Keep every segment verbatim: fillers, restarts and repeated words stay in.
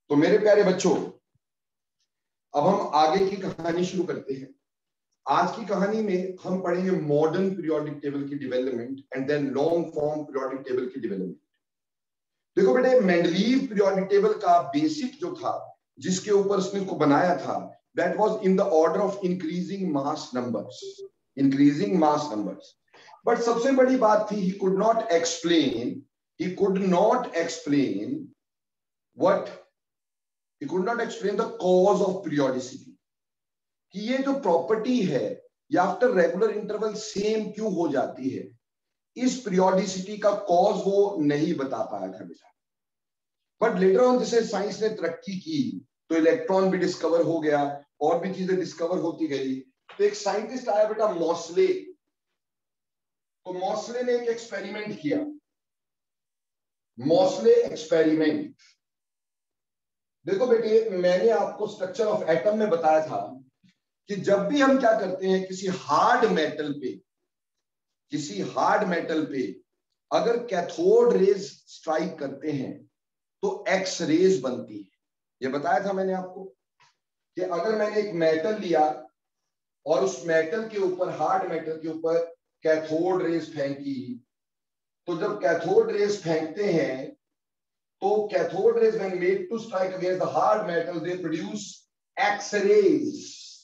तो मेरे प्यारे बच्चों, अब हम आगे की कहानी शुरू करते हैं। आज की कहानी में हम पढ़ेंगे मॉडर्न पीरियोडिक टेबल की development and then long form periodic table की डेवलपमेंट। देखो बेटे, मेंडलीव पीरियोडिक टेबल का बेसिक जो था, जिसके ऊपर उसने इसको बनाया था, that was in the order of increasing mass numbers, increasing mass numbers. But सबसे बड़ी बात थी, he could not explain he could not explain what he could not explain the cause of periodicity, कि ये जो प्रॉपर्टी है ये after regular interval same क्यों हो जाती है, इस पीरियोडिसिटी का कॉज वो नहीं बता पाया था बेटा। बट लेटर ऑन जैसे साइंस ने तरक्की की तो इलेक्ट्रॉन भी डिस्कवर हो गया और भी चीजें डिस्कवर होती गई। तो एक साइंटिस्ट आया बेटा मॉसले, तो मॉसले ने एक एक्सपेरिमेंट किया, मॉसले एक्सपेरिमेंट। देखो बेटे, मैंने आपको स्ट्रक्चर ऑफ एटम में बताया था कि जब भी हम क्या करते हैं, किसी हार्ड मेटल पे किसी हार्ड मेटल पे अगर कैथोड रेज स्ट्राइक करते हैं तो एक्स रेज बनती है। ये बताया था मैंने आपको कि अगर मैंने एक मेटल लिया और उस मेटल के ऊपर, हार्ड मेटल के ऊपर कैथोड रेज फेंकी, तो जब कैथोड रेज फेंकते हैं तो cathode rays when made to strike against the hard metal they produce X-rays,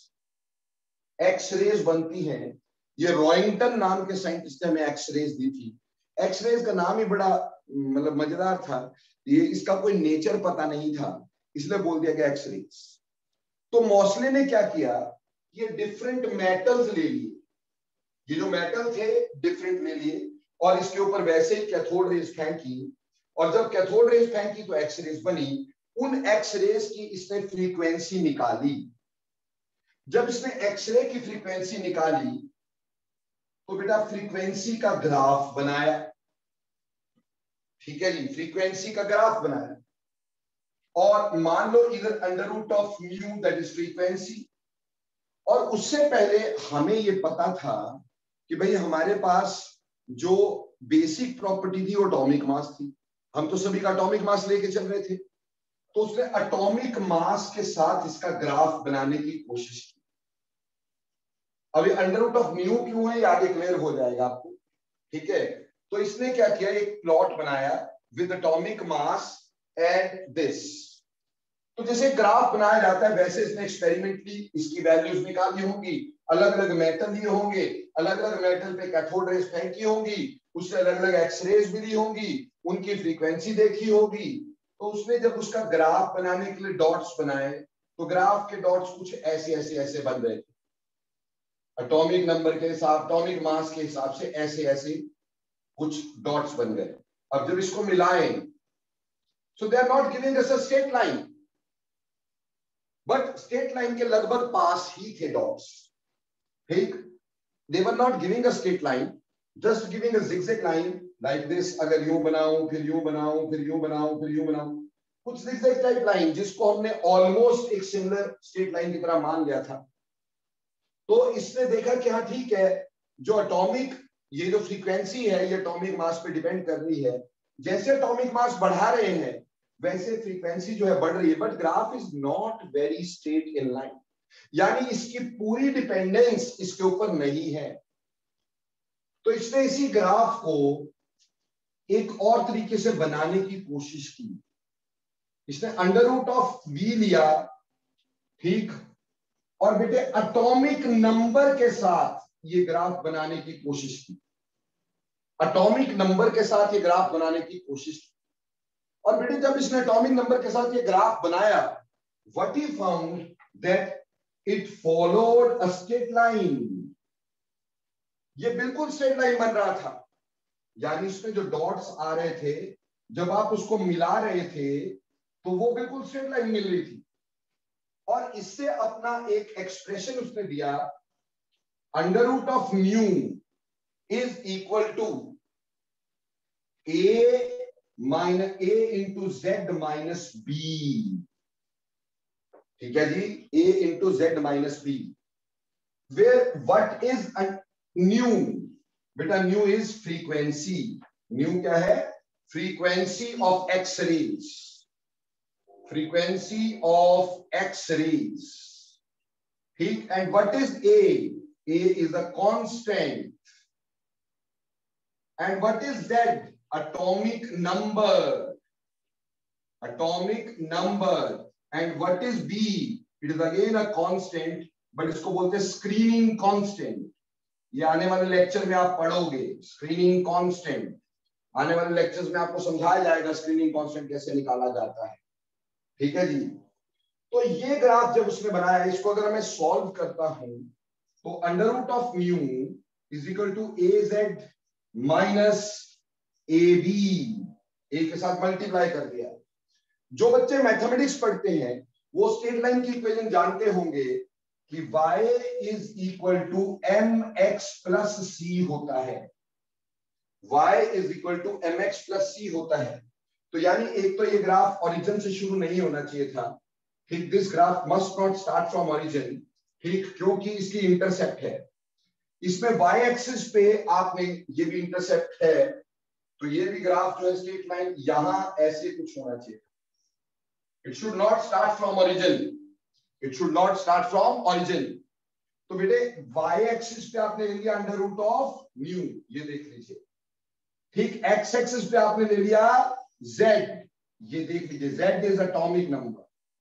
X-rays बनती हैं। ये रॉइंगटन नाम के साइंटिस्ट ने हमें X-rays दी थी। X-rays का नाम ही बड़ा मतलब मजेदार था, ये इसका कोई नेचर पता नहीं था, इसलिए बोल दिया गया X-rays। तो मॉसले ने क्या किया, ये डिफरेंट मेटल्स ले लिए, ये जो मेटल थे डिफरेंट ले लिए और इसके ऊपर वैसे ही कैथोड रेज फेंकी, और जब कैथोड रेज फेंकी तो एक्स रेज बनी। उन एक्स रेज की इसने फ्रीक्वेंसी निकाली। जब इसने एक्सरे की फ्रीक्वेंसी निकाली तो बेटा फ्रीक्वेंसी का ग्राफ बनाया, ठीक है जी, फ्रीक्वेंसी का ग्राफ बनाया। और मान लो इधर under root of mu that is frequency. और उससे पहले हमें ये पता था कि भाई हमारे पास जो बेसिक प्रॉपर्टी थी वो एटॉमिक मास थी, हम तो सभी का एटॉमिक मास लेके चल रहे थे। तो उसने एटॉमिक मास के साथ इसका ग्राफ बनाने की कोशिश की। अभी अंडर रूट ऑफ म्यू क्यों है ये आगे क्लियर हो जाएगा आपको, ठीक है। तो इसने क्या किया, एक प्लॉट बनाया with atomic mass and this. तो जैसे ग्राफ बनाया जाता है वैसे इसने एक्सपेरिमेंटली इसकी वैल्यूज निकाली होंगी, अलग अलग मेटल लिए होंगे, अलग अलग मेटल पे कैथोड रेज फेंकी होंगी, उससे अलग अलग एक्सरेज भी ली होंगी, उनकी फ्रीक्वेंसी देखी होगी। तो उसने जब उसका ग्राफ बनाने के लिए डॉट्स बनाए तो ग्राफ के डॉट्स कुछ ऐसे ऐसे ऐसे बन रहे थे, एटॉमिक नंबर के हिसाब, एटॉमिक मास के हिसाब से ऐसे ऐसे कुछ डॉट्स बन गए। अब जब इसको मिलाएं so they are not giving us a straight line, but straight line के लगभग पास ही थे डॉट्स, ठीक। They were not giving a straight line, just giving a zigzag line like this. अगर यूं बनाऊं फिर यूं बनाऊं फिर यूं बनाऊं फिर यूं बनाऊं, कुछ zigzag टाइप लाइन जिसको हमने ऑलमोस्ट एक सिमिलर स्ट्रेट लाइन की तरह मान लिया था। तो इसने देखा कि हाँ ठीक है, जो एटॉमिक ये जो फ्रीक्वेंसी है ये एटॉमिक मास पे डिपेंड कर रही है, जैसे एटॉमिक मास बढ़ा रहे हैं वैसे फ्रीक्वेंसी जो है बढ़ रही है, but graph is not very straight in line, यानी इसकी पूरी डिपेंडेंस इसके ऊपर नहीं है। तो इसने इसी ग्राफ को एक और तरीके से बनाने की कोशिश की। इसने अंडर रूट ऑफ वी लिया, ठीक, और बेटे एटॉमिक नंबर के साथ ये ग्राफ बनाने की कोशिश की, एटॉमिक नंबर के साथ ये ग्राफ बनाने की कोशिश की। और बेटे जब इसने एटॉमिक नंबर के साथ ये ग्राफ बनाया, what he found that it followed a straight line. ये बिल्कुल स्ट्रेट लाइन बन रहा था, यानी इसमें जो डॉट्स आ रहे थे जब आप उसको मिला रहे थे तो वो बिल्कुल स्ट्रेट लाइन मिल रही थी। और इससे अपना एक एक्सप्रेशन उसने दिया, under root of mu is equal to a minus a into z minus b, ठीक है जी, a into z minus b, where what is nu, बेटा न्यू इज फ्रीक्वेंसी। न्यू क्या है, frequency of X rays, frequency of X-rays. ठीक, and what is A? A is a constant. And what is Z? Atomic number. Atomic number. And what is B? It is again a constant, but इसको बोलते हैं screening constant. ये आने वाले lecture में आप पढ़ोगे स्क्रीनिंग कांस्टेंट. आने वाले लेक्चर्स में आपको समझाया जाएगा स्क्रीनिंग कांस्टेंट कैसे निकाला जाता है. ठीक है जी. तो ये ग्राफ जब उसने बनाया, इसको अगर मैं सॉल्व करता हूं तो under root of mu is equal to a z minus a b, a के साथ मल्टीप्लाई कर दिया. जो बच्चे मैथमेटिक्स पढ़ते हैं वो स्ट्रेट लाइन की इक्वेशन जानते होंगे कि y is equal to m x plus c होता है. y is equal to m x plus c होता है. तो यानी एक तो ये ग्राफ ओरिजिन से शुरू नहीं होना चाहिए था. ठीक, this graph must not start from origin. ठीक, क्योंकि इसकी इंटरसेप्ट है. इसमें y एक्सिस पे आपने ये भी इंटरसेप्ट है, तो ये भी ग्राफ जो है स्ट्रेट लाइन यहां ऐसे कुछ होना चाहिए. It should not start from origin. It should not start from origin. तो बेटे y एक्सिस पे आपने ले लिया अंडर रूट ऑफ म्यू, ये देख लीजिए. ठीक, x एक्सिस पे आपने ले लिया z, ये देख लीजिए. z is atomic number.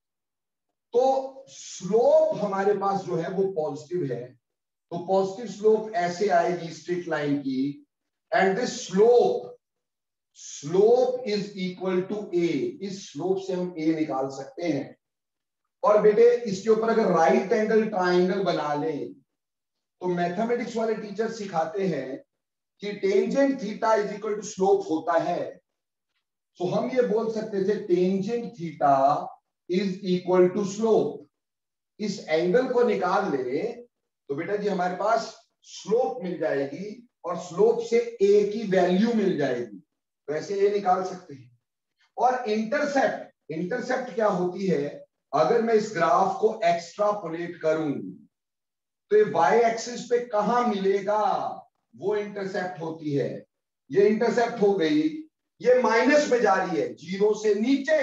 तो स्लोप हमारे पास जो है वो पॉजिटिव है. तो पॉजिटिव स्लोप ऐसे आएगी स्ट्रेट लाइन की, and this slope slope is equal to a. इस स्लोप से हम a निकाल सकते हैं. और बेटे इसके ऊपर अगर राइट एंगल ट्राइंगल बना लें तो मैथमेटिक्स वाले टीचर सिखाते हैं कि tangent theta is equal to slope होता है. तो हम ये बोल सकते थे tangent theta is equal to slope. इस एंगल को निकाल ले तो बेटा जी हमारे पास स्लोप मिल जाएगी और स्लोप से ए की वैल्यू मिल जाएगी. तो ऐसे ए निकाल सकते हैं. और इंटरसेप्ट, इंटरसेप्ट क्या होती है? अगर मैं इस ग्राफ को एक्स्ट्रापोलेट करूं तो ये y एक्सिस पे कहां मिलेगा, वो इंटरसेप्ट होती है. ये इंटरसेप्ट हो गई, ये माइनस में जा रही है, जीरो से नीचे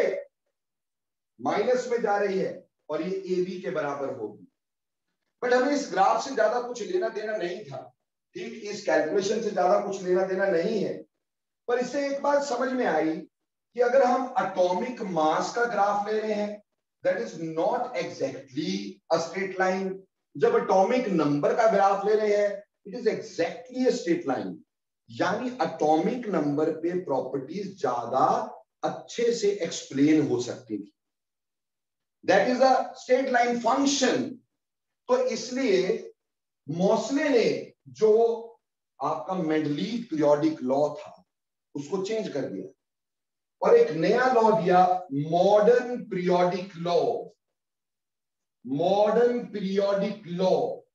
माइनस में जा रही है, और ये ए बी के बराबर होगी. बट हमें इस ग्राफ से ज्यादा कुछ लेना देना नहीं था. ठीक, इस कैलकुलेशन से ज्यादा कुछ लेना देना नहीं है. पर इससे एक बात समझ में आई कि अगर हम एटॉमिक मास का ग्राफ ले रहे हैं, that is not exactly a straight line. जब एटॉमिक नंबर का ग्राफ ले रहे हैं, it is exactly a straight line. यानी एटॉमिक नंबर पे प्रॉपर्टीज ज्यादा अच्छे से एक्सप्लेन हो सकती थी. That is a straight line function. तो इसलिए मॉसले ने जो आपका मेंडलीव पीरियोडिक लॉ था उसको चेंज कर दिया और एक नया लॉ दिया, modern periodic law. Modern periodic law.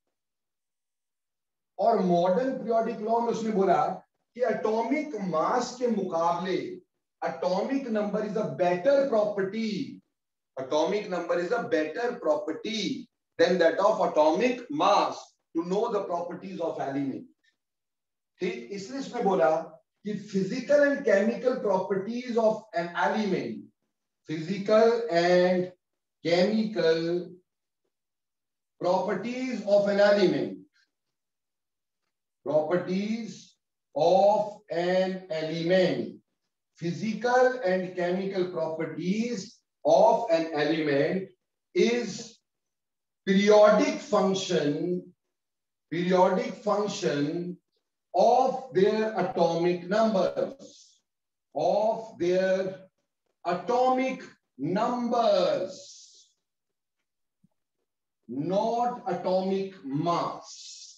और मॉडर्न पीरियोडिक लॉ में उसने बोला कि एटॉमिक मास के मुकाबले atomic number is a better property. Atomic number is a better property than that of atomic mass to know the properties of element. ठीक, इसलिए इसमें बोला कि physical and chemical properties of an element, physical and chemical properties of an element, properties of an element, physical and chemical properties of an element is periodic function, periodic function of their atomic numbers, of their atomic numbers, not atomic mass.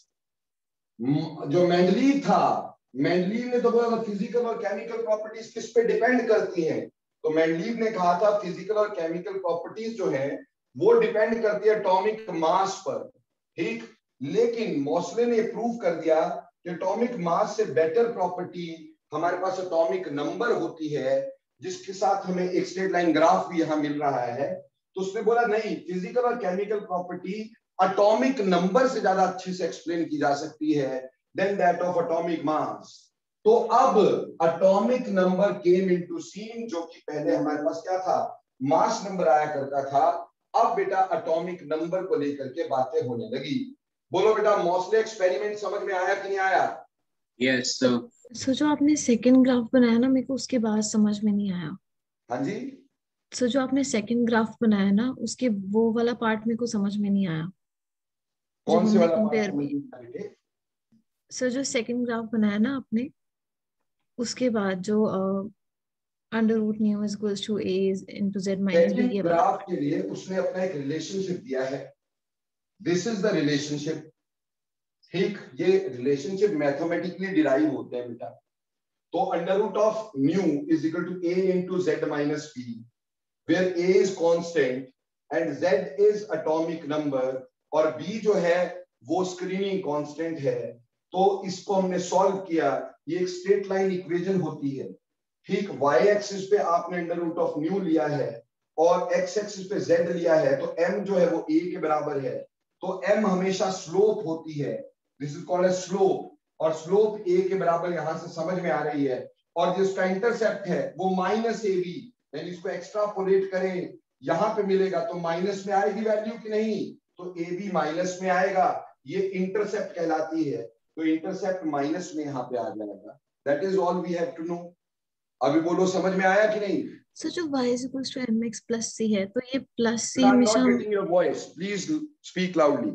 जो Mendeleev था, Mendeleev ने तो बोला physical और chemical properties किस पे depend करती हैं. तो मेंडलीव ने कहा था फिजिकल और केमिकल प्रॉपर्टीज जो है वो डिपेंड करती है एटॉमिक मास पर. ठीक, लेकिन मॉसले ने प्रूव कर दिया एटॉमिक मास से बेटर प्रॉपर्टी हमारे पास एटॉमिक नंबर होती है, जिसके साथ हमें एक स्ट्रेट लाइन ग्राफ भी यहां मिल रहा है. तो उसने बोला नहीं, फिजिकल और केमिकल प्रॉपर्टी एटॉमिक नंबर से ज्यादा अच्छे से एक्सप्लेन की जा सकती है than that of atomic mass. तो अब atomic number came into scene, जो कि पहले हमारे पास क्या था, मास नंबर आया करता था। अब बेटा एटॉमिक नंबर को लेकर के बातें होने लगी। बोलो बेटा, मॉसले एक्सपेरिमेंट समझ में आया कि नहीं आया? Yes sir. सो जो आपने सेकंड ग्राफ बनाया ना, मेरे को उसके बाद समझ में नहीं आया। हाँ जी, सो जो आपने सेकंड ग्राफ बनाया ना, उसके वो वाला पार्ट मेरे को समझ में नहीं आया जब कौन से हमने वाला पार्ट कंपेयर। समझ में आया बेटे? सर जो सेकंड ग्राफ बनाया ना आपने, उसके बाद जो under root nu is equals to a into z minus b, second ये वाला ग्राफ पार्ट। के लिए उसने अपना एक रिलेशनशिप दिया है। This is the relationship. ठीक, ये रिलेशनशिप मैथमेटिकली डिराइव होते हैं बेटा। तो under root of nu is equal to a into z minus b, where a is constant and z is atomic number और बी जो है वो स्क्रीनिंग कांस्टेंट है। तो इसको हमने सॉल्व किया। ये एक स्ट्रेट लाइन इक्वेशन होती है। ठीक, वाई एक्सिस पे आपने अंडर रूट ऑफ न्यू लिया है और एक्स एक्सिस पे जेड लिया है, तो m जो है वो a के बराबर है। तो m हमेशा स्लोप होती है। This is called as slope, और स्लोप a के बराबर यहां से समझ में आ रही है। और जिसका इंटरसेप्ट है वो माइनस ए बी, यानी इसको एक्स्ट्रापोलेट करें, यहां पे मिलेगा तो माइनस में आएगी वैल्यू कि नहीं? तो ए बी माइनस में आएगा। ये इंटरसेप्ट कहलाती है। तो इंटरसेप्ट माइनस में यहां पे आ जाएगा। That is all we have to know. अभी बोलो, समझ में आया कि नहीं? सर जो y is equals to m x plus c है, तो ये प्लस सी आई एम हमेशा नॉट हम। Getting your voice, please speak loudly.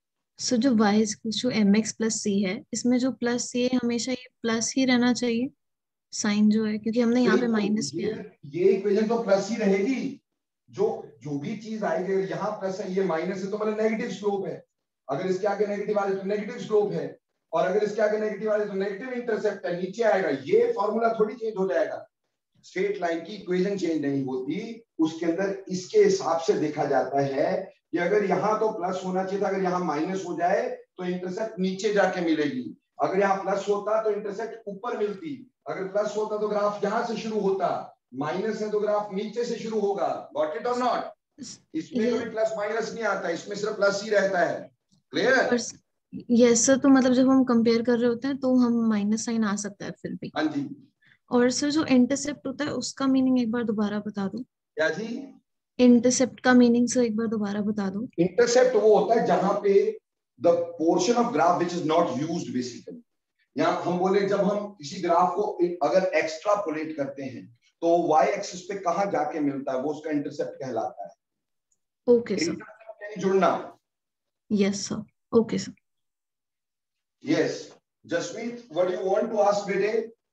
Sir जो y is equals to m x plus c है, इसमें जो प्लस सी है हमेशा ये प्लस ही रहना चाहिए साइन जो है, क्योंकि हमने यहाँ पे बिल्कुल, माइनस भी ये है। ये इक्वेशन तो प्लस ही रहेगी। जो जो भी चीज आएगी, यहाँ प्लस है ये माइनस है तो मतलब नेगेटिव स्लोप है। अगर इसके आगे नेगेटिव आ जाए तो नेगेटिव स्लोप है, और अगर इसके आगे नेगेटिव आ जाए तो नेगेटिव इंटरसेप्ट है, नीचे आएगा। ये फॉर्मूला थोड़ी चेंज हो जाएगा। स्ट्रेट लाइन की इक्वेशन चेंज नहीं होती, उसके अंदर इसके हिसाब से देखा जाता है कि अगर यहाँ तो प्लस होना चाहिए था, अगर यहाँ माइनस हो जाए तो इंटरसेप्ट नीचे जाके मिलेगी। अगर यहाँ प्लस होता तो इंटरसेप्ट ऊपर मिलती। अगर प्लस होता तो ग्राफ यहाँ से शुरू होता, माइनस है तो ग्राफ नीचे से शुरू होगा। गॉट इट और नॉट? इसमें ये कभी प्लस माइनस नहीं आता, इसमें सिर्फ प्लस ही रहता है। क्लियर? पर यस सर, तो मतलब जब हम कंपेयर कर रहे होते हैं तो हम माइनस साइन आ सकता है फिर भी। हाँ जी। और सर जो इंटरसेप्ट होता है उसका मीनिंग एक बार दोबारा बता दो। क्या जी? इंटरसेप्ट का मीनिंग सर एक बार दोबारा बता दो। इंटरसेप्ट वो होता है जहां पे the portion of graph which is not used basically. यहाँ हम बोले जब हम किसी ग्राफ को अगर एक्स्ट्रापोलेट करते हैं तो वाई एक्सिस पे कहां जाके मिलता है, वो उसका इंटरसेप्ट कहलाता है। Okay sir. इंटरसेप्ट यानी जुड़ना। Yes sir. Okay sir. Yes, Jasmeet, what do you want to ask बेटे?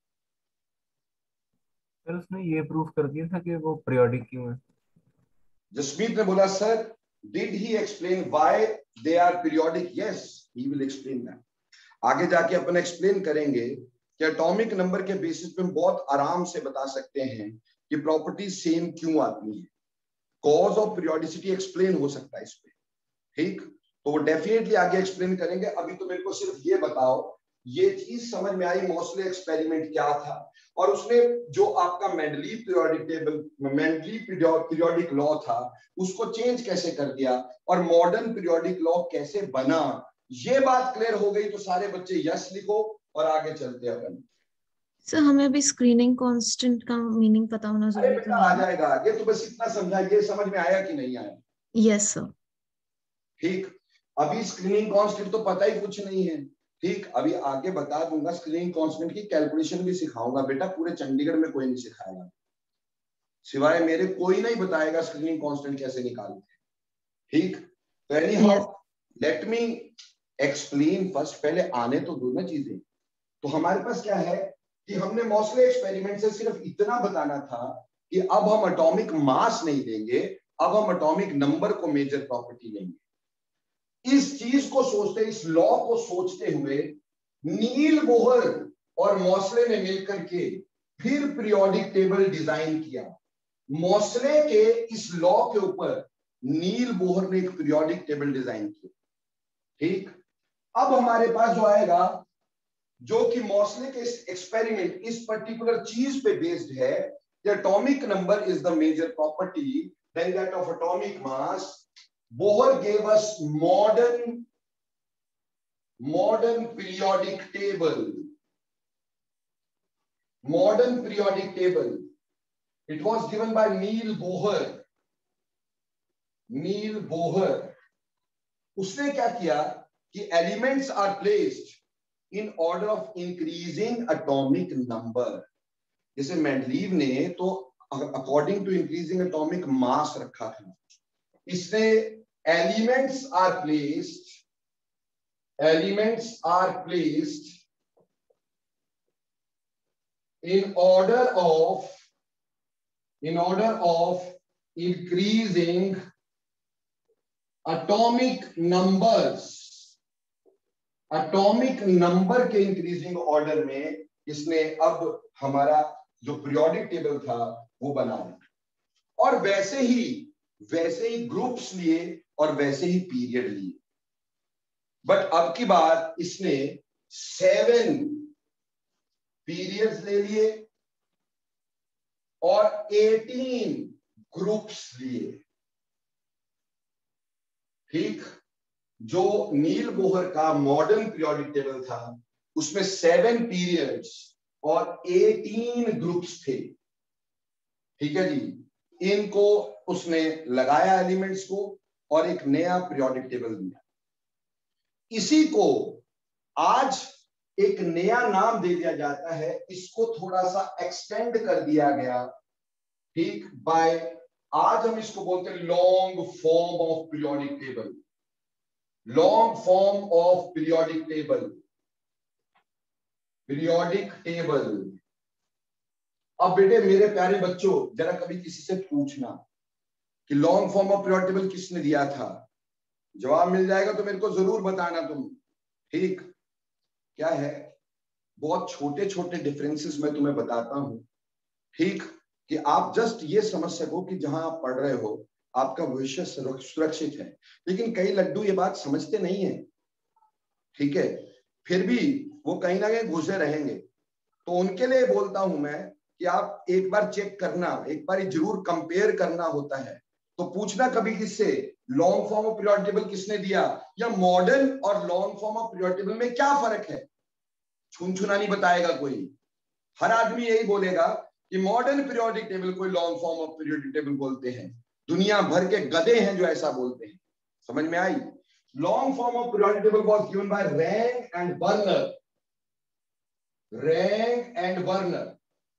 सर उसने ये प्रूफ कर दिया था कि वो पीरियोडिक क्यों है। जसमीत ने बोला, sir did he explain why they are periodic? Yes, he will explain that. आगे जाके अपन एक्सप्लेन करेंगे कि एटॉमिक नंबर के बेसिस पे हम बहुत आराम से बता सकते हैं कि प्रॉपर्टी सेम क्यों आती है। कॉज ऑफ पीरियोडिसिटी एक्सप्लेन हो सकता है इस पे। ठीक, तो वो डेफिनेटली आगे एक्सप्लेन करेंगे। अभी तो मेरे को सिर्फ ये बताओ, ये चीज समझ में आई मॉसले एक्सपेरिमेंट क्या था, और उसने जो आपका Mendeleev periodic table Mendeleev periodic law था उसको चेंज कैसे कर दिया, और मॉडर्न पीरियोडिक लॉ कैसे बना। ये बात क्लियर हो गई तो सारे बच्चे यस लिखो और आगे चलते हैं अपन। सर हमें अभी स्क्रीनिंग कांस्टेंट का मीनिंग पता होना अरे जरूरी तो बेटा नहीं आ है? जाएगा आगे, तो बस इतना समझा। ये समझ में आया कि नहीं आया? Yes sir. ठीक, अभी स्क्रीनिंग कांस्टेंट तो पता ही कुछ नहीं है। ठीक, अभी आगे बता दूंगा। स्क्रीनिंग कांस्टेंट की कैलकुलेशन भी सिखाऊंगा बेटा, पूरे चंडीगढ़ में कोई नहीं सिखाएगा, सिवाय मेरे कोई नहीं बताएगा स्क्रीनिंग कांस्टेंट कैसे निकालते हैं। ठीक, तो anyhow yes. Let me explain first, पहले आने तो दो ना चीजें। तो हमारे पास क्या है कि हमने मॉसले एक्सपेरिमेंट से सिर्फ इतना बताना था कि अब हम एटॉमिक मास नहीं देंगे, अब हम एटॉमिक नंबर को मेजर प्रॉपर्टी लेंगे। इस चीज को सोचते, इस लॉ को सोचते हुए नील बोहर और मॉसले ने मिलकर के फिर पीरियोडिक टेबल डिजाइन किया। मॉसले के इस लॉ के ऊपर नील बोहर ने एक पीरियोडिक टेबल डिजाइन किया। ठीक, अब हमारे पास जो आएगा, जो कि मॉसले के इस एक्सपेरिमेंट इस पर्टिकुलर चीज पे बेस्ड है, atomic number is the major property than that of atomic mass. Bohr gave us modern modern periodic table. Modern periodic table. It was given by Neil Bohr. Neil Bohr, उसने क्या किया कि elements are placed in order of increasing atomic number. जैसे Mendeleev ने तो according to increasing atomic mass रखा था, इसने elements are placed elements are placed in order of in order of increasing atomic numbers, atomic number के increasing order में इसने अब हमारा जो periodic टेबल था वो बना दिया। और वैसे ही वैसे ही ग्रुप्स लिए और वैसे ही पीरियड लिए, बट अब की बार इसने सेवन पीरियड्स ले लिए और अठारह ग्रुप्स लिए। ठीक, जो नील बोहर का मॉडर्न पीरियोडिक टेबल था उसमें सेवन पीरियड्स और अठारह ग्रुप्स थे। ठीक है जी, इनको उसने लगाया एलिमेंट्स को और एक नया पीरियोडिक टेबल दिया। इसी को आज एक नया नाम दे दिया जाता है, इसको थोड़ा सा एक्सटेंड कर दिया गया। ठीक, बाय आज हम इसको बोलते हैं long form of periodic table. Long form of periodic table periodic table अब बेटे मेरे प्यारे बच्चों, जरा कभी किसी से पूछना कि long form of periodic table किसने दिया था, जवाब मिल जाएगा तो मेरे को जरूर बताना तुम। ठीक, क्या है, बहुत छोटे छोटे डिफरेंसेस मैं तुम्हें बताता हूं, ठीक, कि आप जस्ट ये समझ सको कि जहां आप पढ़ रहे हो आपका भविष्य सुरक्षित है। लेकिन कई लड्डू ये बात समझते नहीं है, ठीक है, फिर भी वो कहीं ना कहीं घुसे रहेंगे। तो उनके लिए बोलता हूं मैं कि आप एक बार चेक करना, एक बार जरूर कंपेयर करना होता है। तो पूछना कभी किससे long form of periodic table किसने दिया, या मॉडर्न और long form of periodic table में क्या फर्क है। छुन छुना नहीं बताएगा कोई, हर आदमी यही बोलेगा कि मॉडर्न पीरियोडिक टेबल को long form of periodic table बोलते हैं। दुनिया भर के गधे हैं जो ऐसा बोलते हैं। समझ में आई। Long form of periodic table was given by Rang and Werner. Rang and Werner.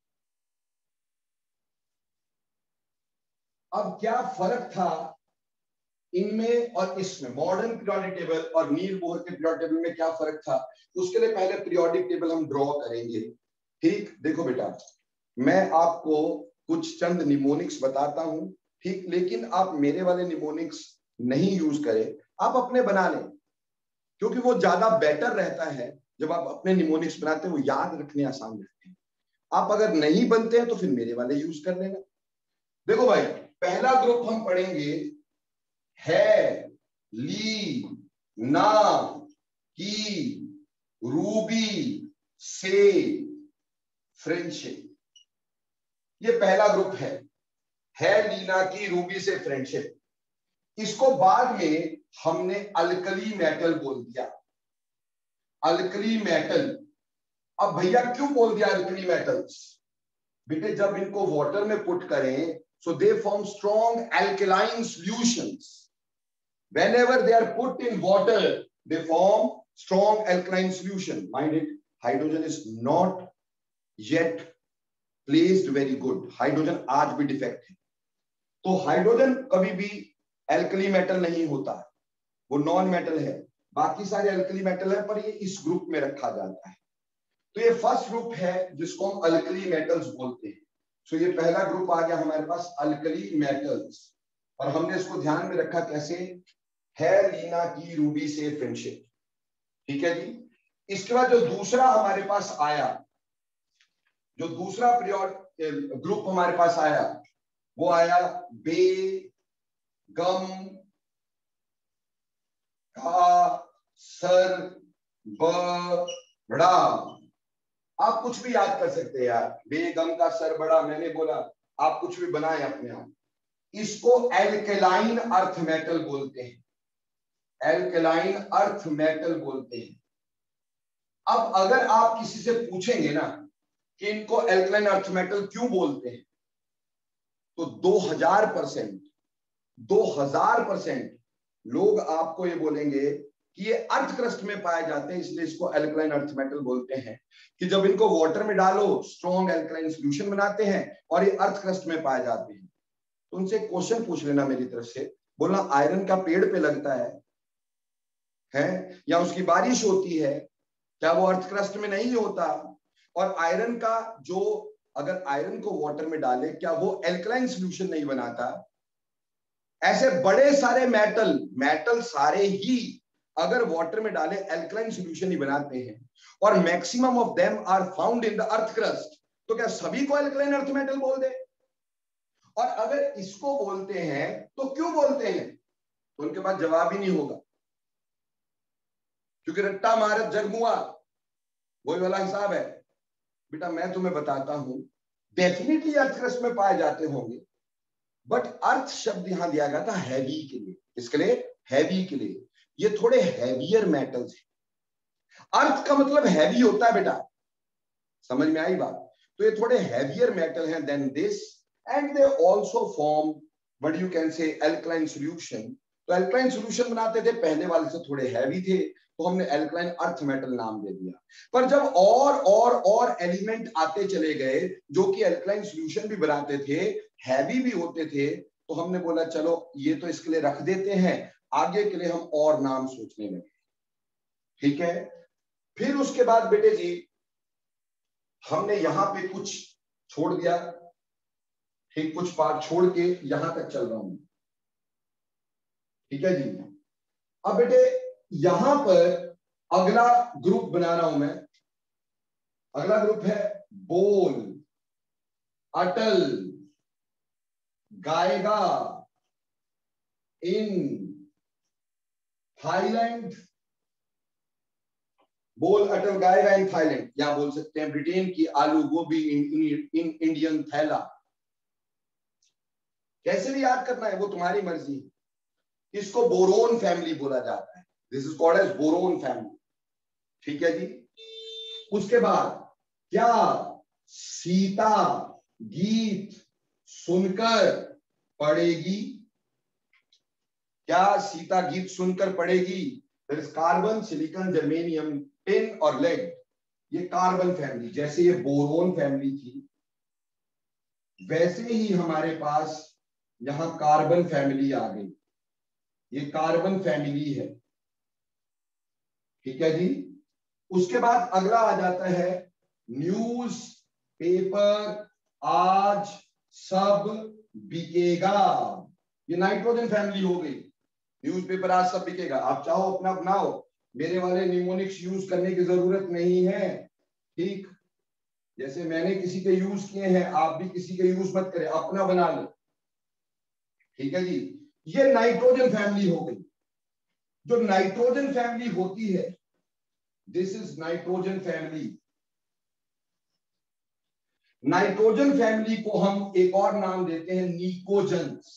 अब क्या फर्क था इनमें और इसमें, मॉडर्न पीरियोडिक टेबल और नील बोहर के पीरियोडिक टेबल में क्या फर्क था, उसके लिए पहले पीरियोडिक टेबल हम ड्रॉ करेंगे। ठीक, देखो बेटा, मैं आपको कुछ चंद निमोनिक्स बताता हूं, ठीक, लेकिन आप मेरे वाले निमोनिक्स नहीं यूज करें, आप अपने बना लें, क्योंकि वो ज्यादा बेटर रहता है। जब आप अपने निमोनिक्स बनाते हैं वो याद रखने आसान रहते हैं। आप अगर नहीं बनते हैं तो फिर मेरे वाले यूज कर लेना। देखो भाई, पहला ग्रुप हम पढ़ेंगे है, ली, ना, की, रूबी, से, फ्रेंडशिप। ये पहला ग्रुप है, है, लीना, की, रूबी से फ्रेंडशिप। इसको बाद में हमने अल्कली मेटल बोल दिया, अल्कली मेटल। अब भैया क्यों बोल दिया अल्कली मेटल्स, बेटे जब इनको वाटर में पुट करें so they form strong alkaline solutions. Whenever they are put in water they form strong alkaline solution. Mind it, hydrogen is not yet placed very good. Hydrogen आज भी defect है। तो hydrogen कभी भी alkali metal नहीं होता, वो non metal है। बाकी सारे एल्कली मेटल है, पर ये इस ग्रुप में रखा जाता है। तो ये फर्स्ट ग्रुप है जिसको हम अल्कली मेटल्स बोलते हैं। सो ये पहला ग्रुप आ गया हमारे पास, अल्कली मेटल्स। और हमने इसको ध्यान में रखा कैसे, है, लीना, की, रूबी से फ्रेंडशिप। ठीक है जी। इसके बाद जो दूसरा हमारे पास आया, जो दूसरा पीरियड ग्रुप हमारे पास आया वो आया बे, गम, का, सर, ब, बड़ा। आप कुछ भी याद कर सकते हैं यार, बेगम का सर बड़ा मैंने बोला, आप कुछ भी बनाए अपने आप। इसको एल्केलाइन अर्थ मेटल बोलते हैं, एल्केलाइन अर्थ मेटल बोलते हैं। अब अगर आप किसी से पूछेंगे ना कि इनको एल्केलाइन अर्थ मेटल क्यों बोलते हैं, तो दो हजार परसेंट दो हजार परसेंट लोग आपको ये बोलेंगे कि ये अर्थ क्रस्ट में पाए जाते हैं, इसलिए इसको एल्कलाइन अर्थ मेटल बोलते हैं, कि जब इनको वाटर में डालो स्ट्रॉन्ग एल्कलाइन सॉल्यूशन बनाते हैं और ये अर्थ क्रस्ट में पाए जाते हैं। तो उनसे क्वेश्चन पूछ लेना मेरी तरफ से, बोलना आयरन का पेड़ पे लगता है है या उसकी बारिश होती है, क्या वो अर्थ क्रस्ट में नहीं होता? और आयरन का जो, अगर आयरन को वाटर में डाले क्या वो एल्कलाइन सॉल्यूशन नहीं बनाता? ऐसे बड़े सारे मेटल मेटल सारे ही अगर वाटर में डाले एल्कलाइन सॉल्यूशन ही बनाते हैं, और maximum of them are found in the earth crust, तो क्या सभी को एल्कलाइन अर्थ मेटल बोल दे? और अगर इसको बोलते हैं तो क्यों बोलते हैं? तो उनके पास जवाब ही नहीं होगा, क्योंकि रट्टा मारत जगमुआ वही वाला हिसाब है। बेटा मैं तुम्हें बताता हूं, डेफिनेटली अर्थ क्रस्ट में पाए जाते होंगे, बट अर्थ शब्द यहां दिया गया था हैवी के लिए। इसके लिए हैवी के लिए, ये थोड़े हैवियर मेटल्स हैं। अर्थ का मतलब हैवी होता है बेटा, समझ में आई बात? तो ये थोड़े हैवियर मेटल हैं than this, and they also form what you can say alkaline solution. तो एल्कलाइन सॉल्यूशन बनाते थे, पहले वाले से थोड़े हैवी थे, तो हमने एल्कलाइन अर्थ मेटल नाम दे दिया। पर जब और और और एलिमेंट आते चले गए जो कि एल्कलाइन सॉल्यूशन भी बनाते थे, हैवी भी होते थे, तो हमने बोला चलो ये तो इसके लिए रख देते हैं, आगे के लिए हम और नाम सोचने लगे। ठीक है, फिर उसके बाद बेटे जी हमने यहां पे कुछ छोड़ दिया, ठीक, कुछ पार्ट छोड़ के यहां तक चल रहा हूं। ठीक है जी, अब बेटे यहां पर अगला ग्रुप बना रहा हूं मैं। अगला ग्रुप है बोल, अटल, गाएगा इन थाईलैंड। बोल अटल गाएगा इन थाईलैंड, या बोल सकते हैं ब्रिटेन की आलू गोभी इन, इन, इन इंडियन थैला। कैसे भी याद करना है वो तुम्हारी मर्जी। इसको बोरोन फैमिली बोला जाता है, this is called as boron family. ठीक है जी, उसके बाद क्या सीता गीत सुनकर पढ़ेगी? क्या सीता गीत सुनकर पढ़ेगी? कार्बन, सिलिकॉन, जर्मेनियम, टिन और लेड, ये कार्बन फैमिली। जैसे ये बोरोन फैमिली थी, वैसे ही हमारे पास यहां कार्बन फैमिली आ गई। ये कार्बन फैमिली है। ठीक है जी, उसके बाद अगला आ जाता है न्यूज पेपर, आज सब बिकेगा। ये नाइट्रोजन फैमिली हो गई। न्यूज़पेपर आज सब बिकेगा, आप चाहो अपना बनाओ, मेरे वाले निमोनिक्स यूज करने की जरूरत नहीं है। ठीक, जैसे मैंने किसी के यूज किए हैं आप भी किसी के यूज मत करें, अपना बना लो। ठीक है जी, ये नाइट्रोजन फैमिली हो गई। जो नाइट्रोजन फैमिली होती है, this is nitrogen family. Nitrogen family को हम एक और नाम देते हैं निकोजन्स।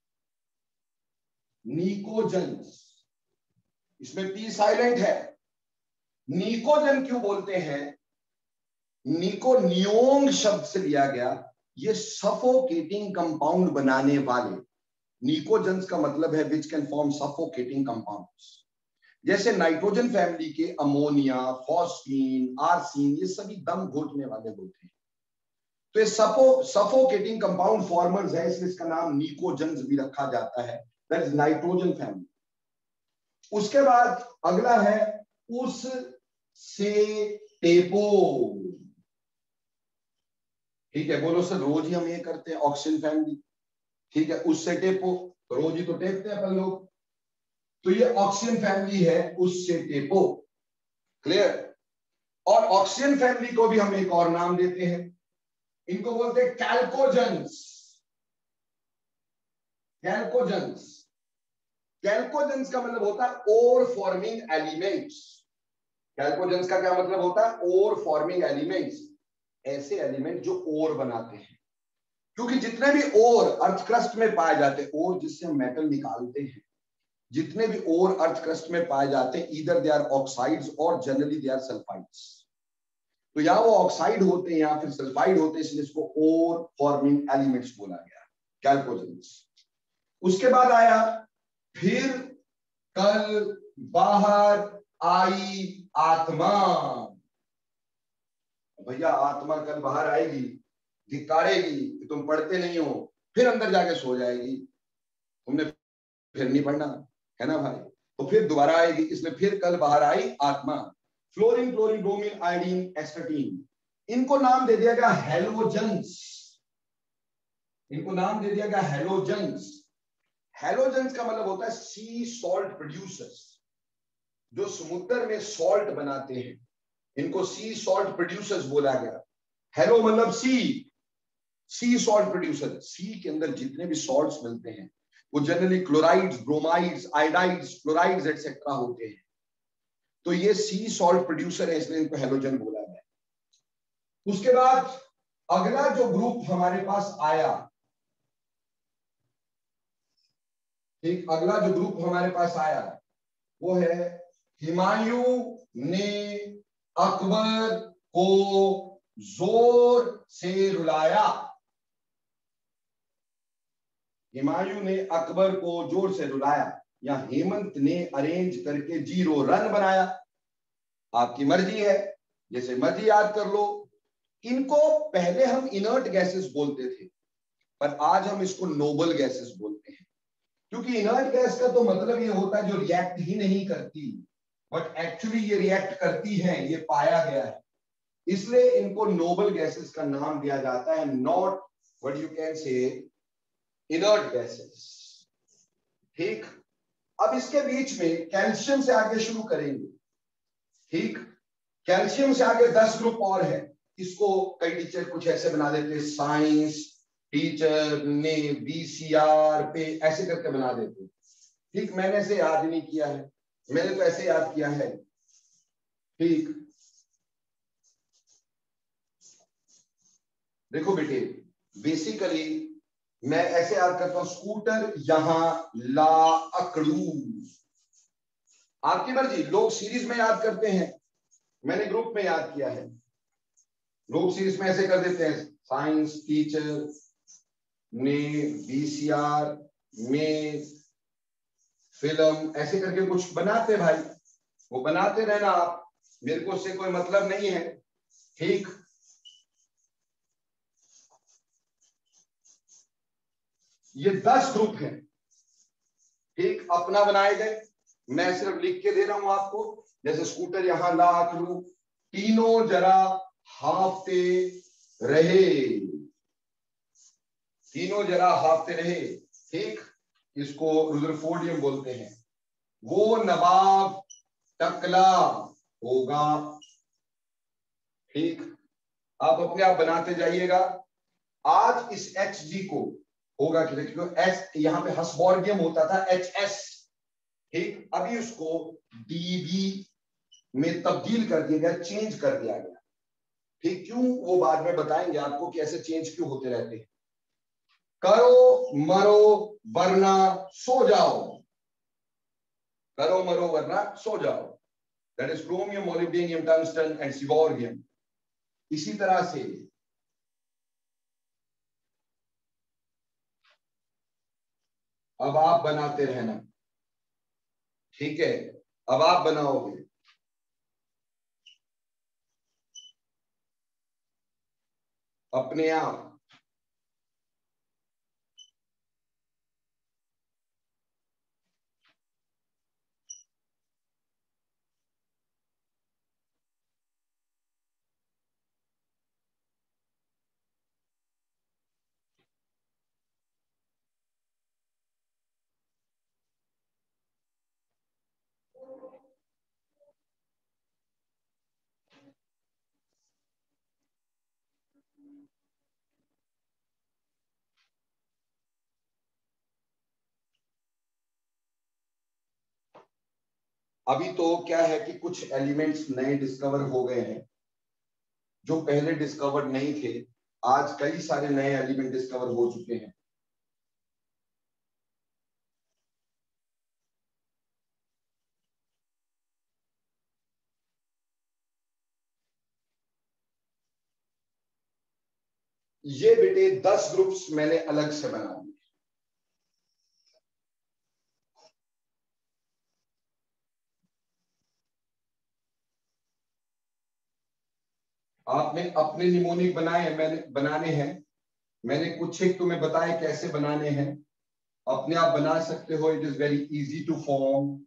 निकोजन्स, इसमें पी साइलेंट है। निकोजन क्यों बोलते हैं? निको नियोंग शब्द से लिया गया, ये सफोकेटिंग कंपाउंड बनाने वाले। निकोजन्स का मतलब है which can form suffocating compounds. जैसे नाइट्रोजन फैमिली के अमोनिया, फॉस्फीन, आर्सीन, ये सभी दम घोटने वाले होते हैं। तो ये सफो सफोकेटिंग कंपाउंड फॉर्मर्स है, इसलिए इसका नाम निकोजन्स भी रखा जाता है। That is nitrogen family. उसके बाद अगला है उस से टेपो। ठीक है, बोलो सर रोज ही हम ये करते हैं, ऑक्सीजन फैमिली। ठीक है, उससे टेपो, रोज ही तो टेपते हैं अपन लोग। तो ये ऑक्सीजन फैमिली है, उससे टेपो। क्लियर? और ऑक्सीजन फैमिली को भी हम एक और नाम देते हैं, इनको बोलते हैं कैल्कोजन्स। कैल्कोजन्स कैल्कोजन्स का मतलब होता है ओर फॉर्मिंग एलिमेंट्स। कैल्कोजन्स का क्या मतलब होता है? ओर फॉर्मिंग एलिमेंट्स, ऐसे एलिमेंट जो ओर बनाते हैं। क्योंकि जितने भी ओर अर्थ क्रस्ट में पाए जाते हैं, ओर जिससे हम मेटल निकालते हैं, जितने भी ओर अर्थ क्रस्ट में पाए जाते हैं, either they are oxides or generally they are sulphides. तो या वो ऑक्साइड होते हैं या फिर सल्फाइड होते हैं, इसलिए इसको ओर फॉर्मिंग एलिमेंट्स बोला गया, कैल्कोजन्स। उसके बाद आया फिर कल बाहर आई आत्मा। भैया आत्मा कल बाहर आएगी, धिक्कारेगी कि तुम पढ़ते नहीं हो, फिर अंदर जाके सो जाएगी, तुमने फिर नहीं पढ़ना है ना भाई, तो फिर दोबारा आएगी, इसलिए फिर कल बाहर आई आत्मा। Fluorine, chlorine, bromine, iodine, astatine, इनको नाम दे दिया गया हेलोजेंस। इनको नाम दे दिया गया हेलोजेंस। हेलोजेंस का मतलब होता है सी सॉल्ट प्रोड्यूसर्स, जो समुद्र में सॉल्ट बनाते हैं, इनको सी सॉल्ट प्रोड्यूसर्स बोला गया। हेलो मतलब सी, सी सॉल्ट प्रोड्यूसर। सी के अंदर जितने भी सॉल्ट्स मिलते हैं वो generally chlorides, bromides, iodides, fluorides etcetera होते हैं, तो ये सी सॉल्ट प्रोड्यूसर है, इसलिए इनको हेलोजन बोला गया। उसके बाद अगला जो ग्रुप हमारे पास आया, ठीक, अगला जो ग्रुप हमारे पास आया वो है हुमायूं ने अकबर को जोर से रुलाया। हुमायूं ने अकबर को जोर से रुलाया, या हेमंत ने अरेंज करके जीरो रन बनाया। आपकी मर्जी है, जैसे मर्जी याद कर लो। इनको पहले हम इनर्ट गैसेस बोलते थे, पर आज हम इसको नोबल गैसेस बोलते हैं, क्योंकि इनर्ट गैस का तो मतलब ये होता है जो रिएक्ट ही नहीं करती, बट एक्चुअली ये रिएक्ट करती है, ये पाया गया है, इसलिए इनको नोबल गैसेस का नाम दिया जाता है, not what you can say inert gases. ठीक, अब इसके बीच में कैल्शियम से आगे शुरू करेंगे। ठीक, कैल्शियम से आगे दस ग्रुप और है, इसको कई टीचर कुछ ऐसे बना देते, साइंस टीचर ने बीसीआर पे ऐसे करके बना देते। ठीक, मैंने ऐसे याद नहीं किया है, मैंने तो ऐसे याद किया है। ठीक, देखो बेटे, बेसिकली मैं ऐसे याद करता हूं, स्कूटर यहां ला अकड़ू, आपकी मर्जी, लोग सीरीज में याद करते हैं, मैंने ग्रुप में याद किया है। लोग सीरीज में ऐसे कर देते हैं, साइंस टीचर ने बीसीआर में फिल्म, ऐसे करके कुछ बनाते भाई, वो बनाते रहना आप, मेरे को उससे कोई मतलब नहीं है। ठीक, ये दस ग्रुप हैं। ठीक, अपना बनाए गए, मैं सिर्फ लिख के दे रहा हूं आपको, जैसे स्कूटर यहां ला अकड़ू, तीनों जरा हाफते रहे, तीनों जरा हाफते रहे। ठीक, इसको रुद्रफोर्डियम बोलते हैं। वो नवाब टकला होगा। ठीक, आप अपने आप बनाते जाइएगा। आज इस एच जी को होगा कि देखिए एस यहां पे हसबॉर्गियम होता था, एच एस। ठीक, अभी उसको डीबी में तब्दील कर दिया गया, चेंज कर दिया गया। ठीक, क्यों वो बाद में बताएंगे आपको कि ऐसे चेंज क्यों होते रहते हैं। करो मरो वरना सो जाओ, करो मरो वरना सो जाओ, that is chromium, molybdenum, tungsten and seaborgium. इसी तरह से अब आप बनाते रहना। ठीक है, अब आप बनाओगे, अपने आप। अभी तो क्या है कि कुछ एलिमेंट्स नए डिस्कवर हो गए हैं जो पहले डिस्कवर्ड नहीं थे। आज कई सारे नए एलिमेंट डिस्कवर हो चुके हैं। ये बेटे दस ग्रुप्स मैंने अलग से बना दिए। आपने अपने निमोनिक बनाए, मैंने बनाने हैं, मैंने कुछ एक तुम्हें बताए कैसे बनाने हैं, अपने आप बना सकते हो। It is very easy to form.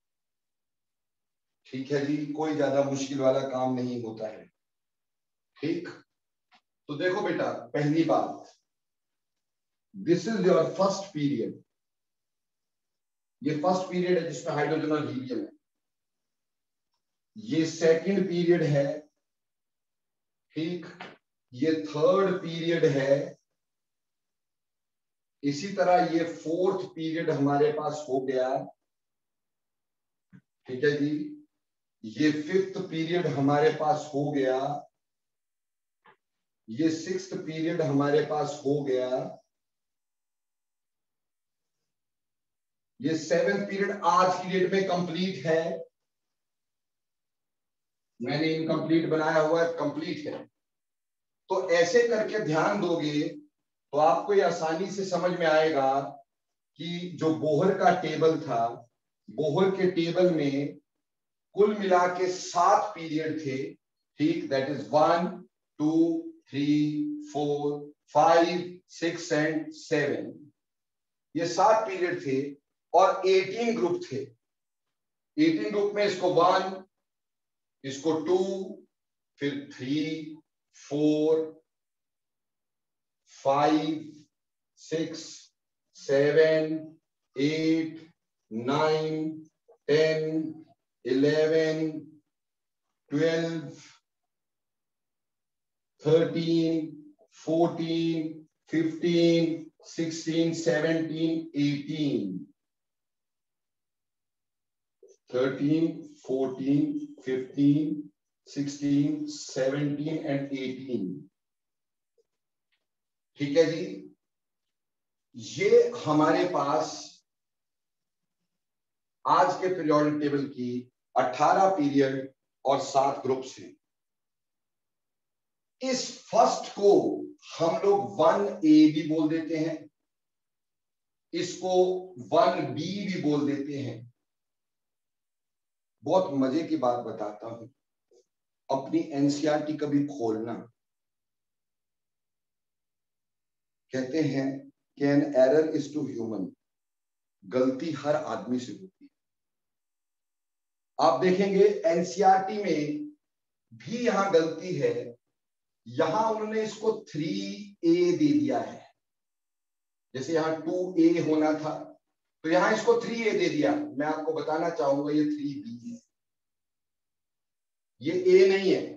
ठीक है जी, कोई ज्यादा मुश्किल वाला काम नहीं होता है। ठीक, तो देखो बेटा, पहली बात, this is your first period. ये फर्स्ट पीरियड है जिसमें हाइड्रोजन और हीलियम है। ये सेकंड पीरियड है। ठीक, ये थर्ड पीरियड है। इसी तरह ये फोर्थ पीरियड हमारे पास हो गया। ठीक है जी, ये फिफ्थ पीरियड हमारे पास हो गया। ये सिक्स्थ पीरियड हमारे पास हो गया। ये सेवेंथ पीरियड आज की डेट में कंप्लीट है। मैंने इनकम्प्लीट बनाया हुआ है, कंप्लीट है। तो ऐसे करके ध्यान दोगे तो आपको ये आसानी से समझ में आएगा कि जो बोहर का टेबल था, बोहर के टेबल में कुल मिला के सात पीरियड थे। ठीक, that is one two three four five six and seven, ये सात पीरियड थे और एटीन ग्रुप थे। एटीन ग्रुप में इसको वन, इसको टू, फिर three, four, five, six, seven, eight, nine, ten, eleven, twelve, thirteen, fourteen, fifteen, sixteen, seventeen, eighteen. Thirteen, fourteen, fifteen, sixteen, seventeen and eighteen. ठीक है जी, ये हमारे पास आज के पीरियोडिक टेबल की अठारह पीरियड और सात ग्रुप्स हैं। इस फर्स्ट को हम लोग वन ए भी बोल देते हैं, इसको वन बी भी बोल देते हैं। बहुत मजे की बात बताता हूं, अपनी एनसीईआरटी कभी खोलना। कहते हैं कि an error is to human, गलती हर आदमी से होती है। आप देखेंगे एनसीईआरटी में भी यहां गलती है, यहां उन्होंने इसको थ्री ए दे दिया है। जैसे यहां टू ए होना था तो यहां इसको थ्री ए दे दिया। मैं आपको बताना चाहूंगा ये थ्री बी है, ये ए नहीं है।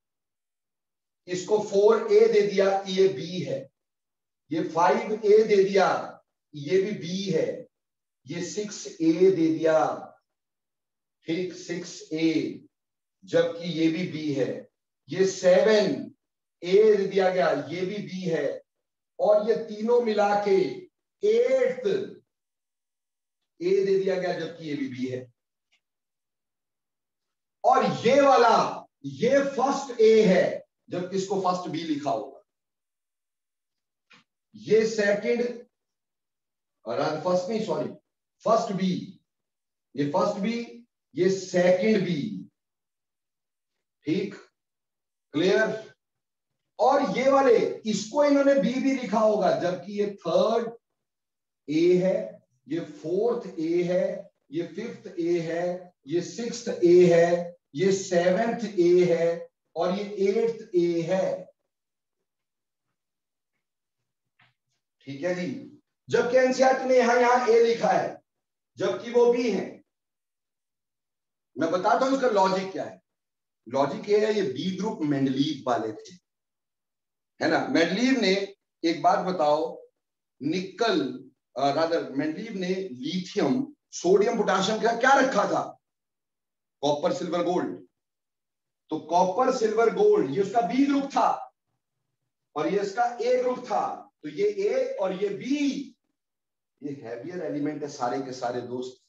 इसको फोर ए दे दिया, ये बी है। ये फाइव ए दे दिया, ये भी बी है। ये सिक्स ए दे दिया, ठीक, सिक्स ए, जबकि ये भी बी है। ये सेवन ए दे दिया गया, ये भी बी है। और ये तीनों मिला के एट्थ ए दे दिया गया, जबकि ये भी बी है। और ये वाला, ये फर्स्ट ए है, जबकि इसको फर्स्ट बी लिखा होगा। ये सेकंड, और फर्स्ट नहीं, सॉरी, फर्स्ट बी, ये फर्स्ट बी, ये सेकंड बी। ठीक, क्लियर। और ये वाले, इसको इन्होंने बी भी लिखा होगा, जबकि ये थर्ड ए है, ये फोर्थ ए है, ये फिफ्थ ए है, ये सिक्स्थ ए है, ये सेवेंथ ए है और ये एट्थ ए है। ठीक है जी, जबकि एनसीईआरटी ने यहां यहां ए लिखा है, जबकि वो बी है। मैं बताता हूं इसका लॉजिक क्या है। लॉजिक ये है, ये बी ग्रुप मेंडलीव वाले थे, है ना। मेंडलीव ने, एक बात बताओ, निकल रादर मेंडलीव ने लिथियम, सोडियम, पोटेशियम का क्या रखा था? Copper, silver, gold. तो कॉपर, सिल्वर, गोल्ड, ये उसका बी ग्रुप था और ये इसका ए ग्रुप था। तो ये ए और ये बी, ये हैवियर एलिमेंट है सारे के सारे दोस्त।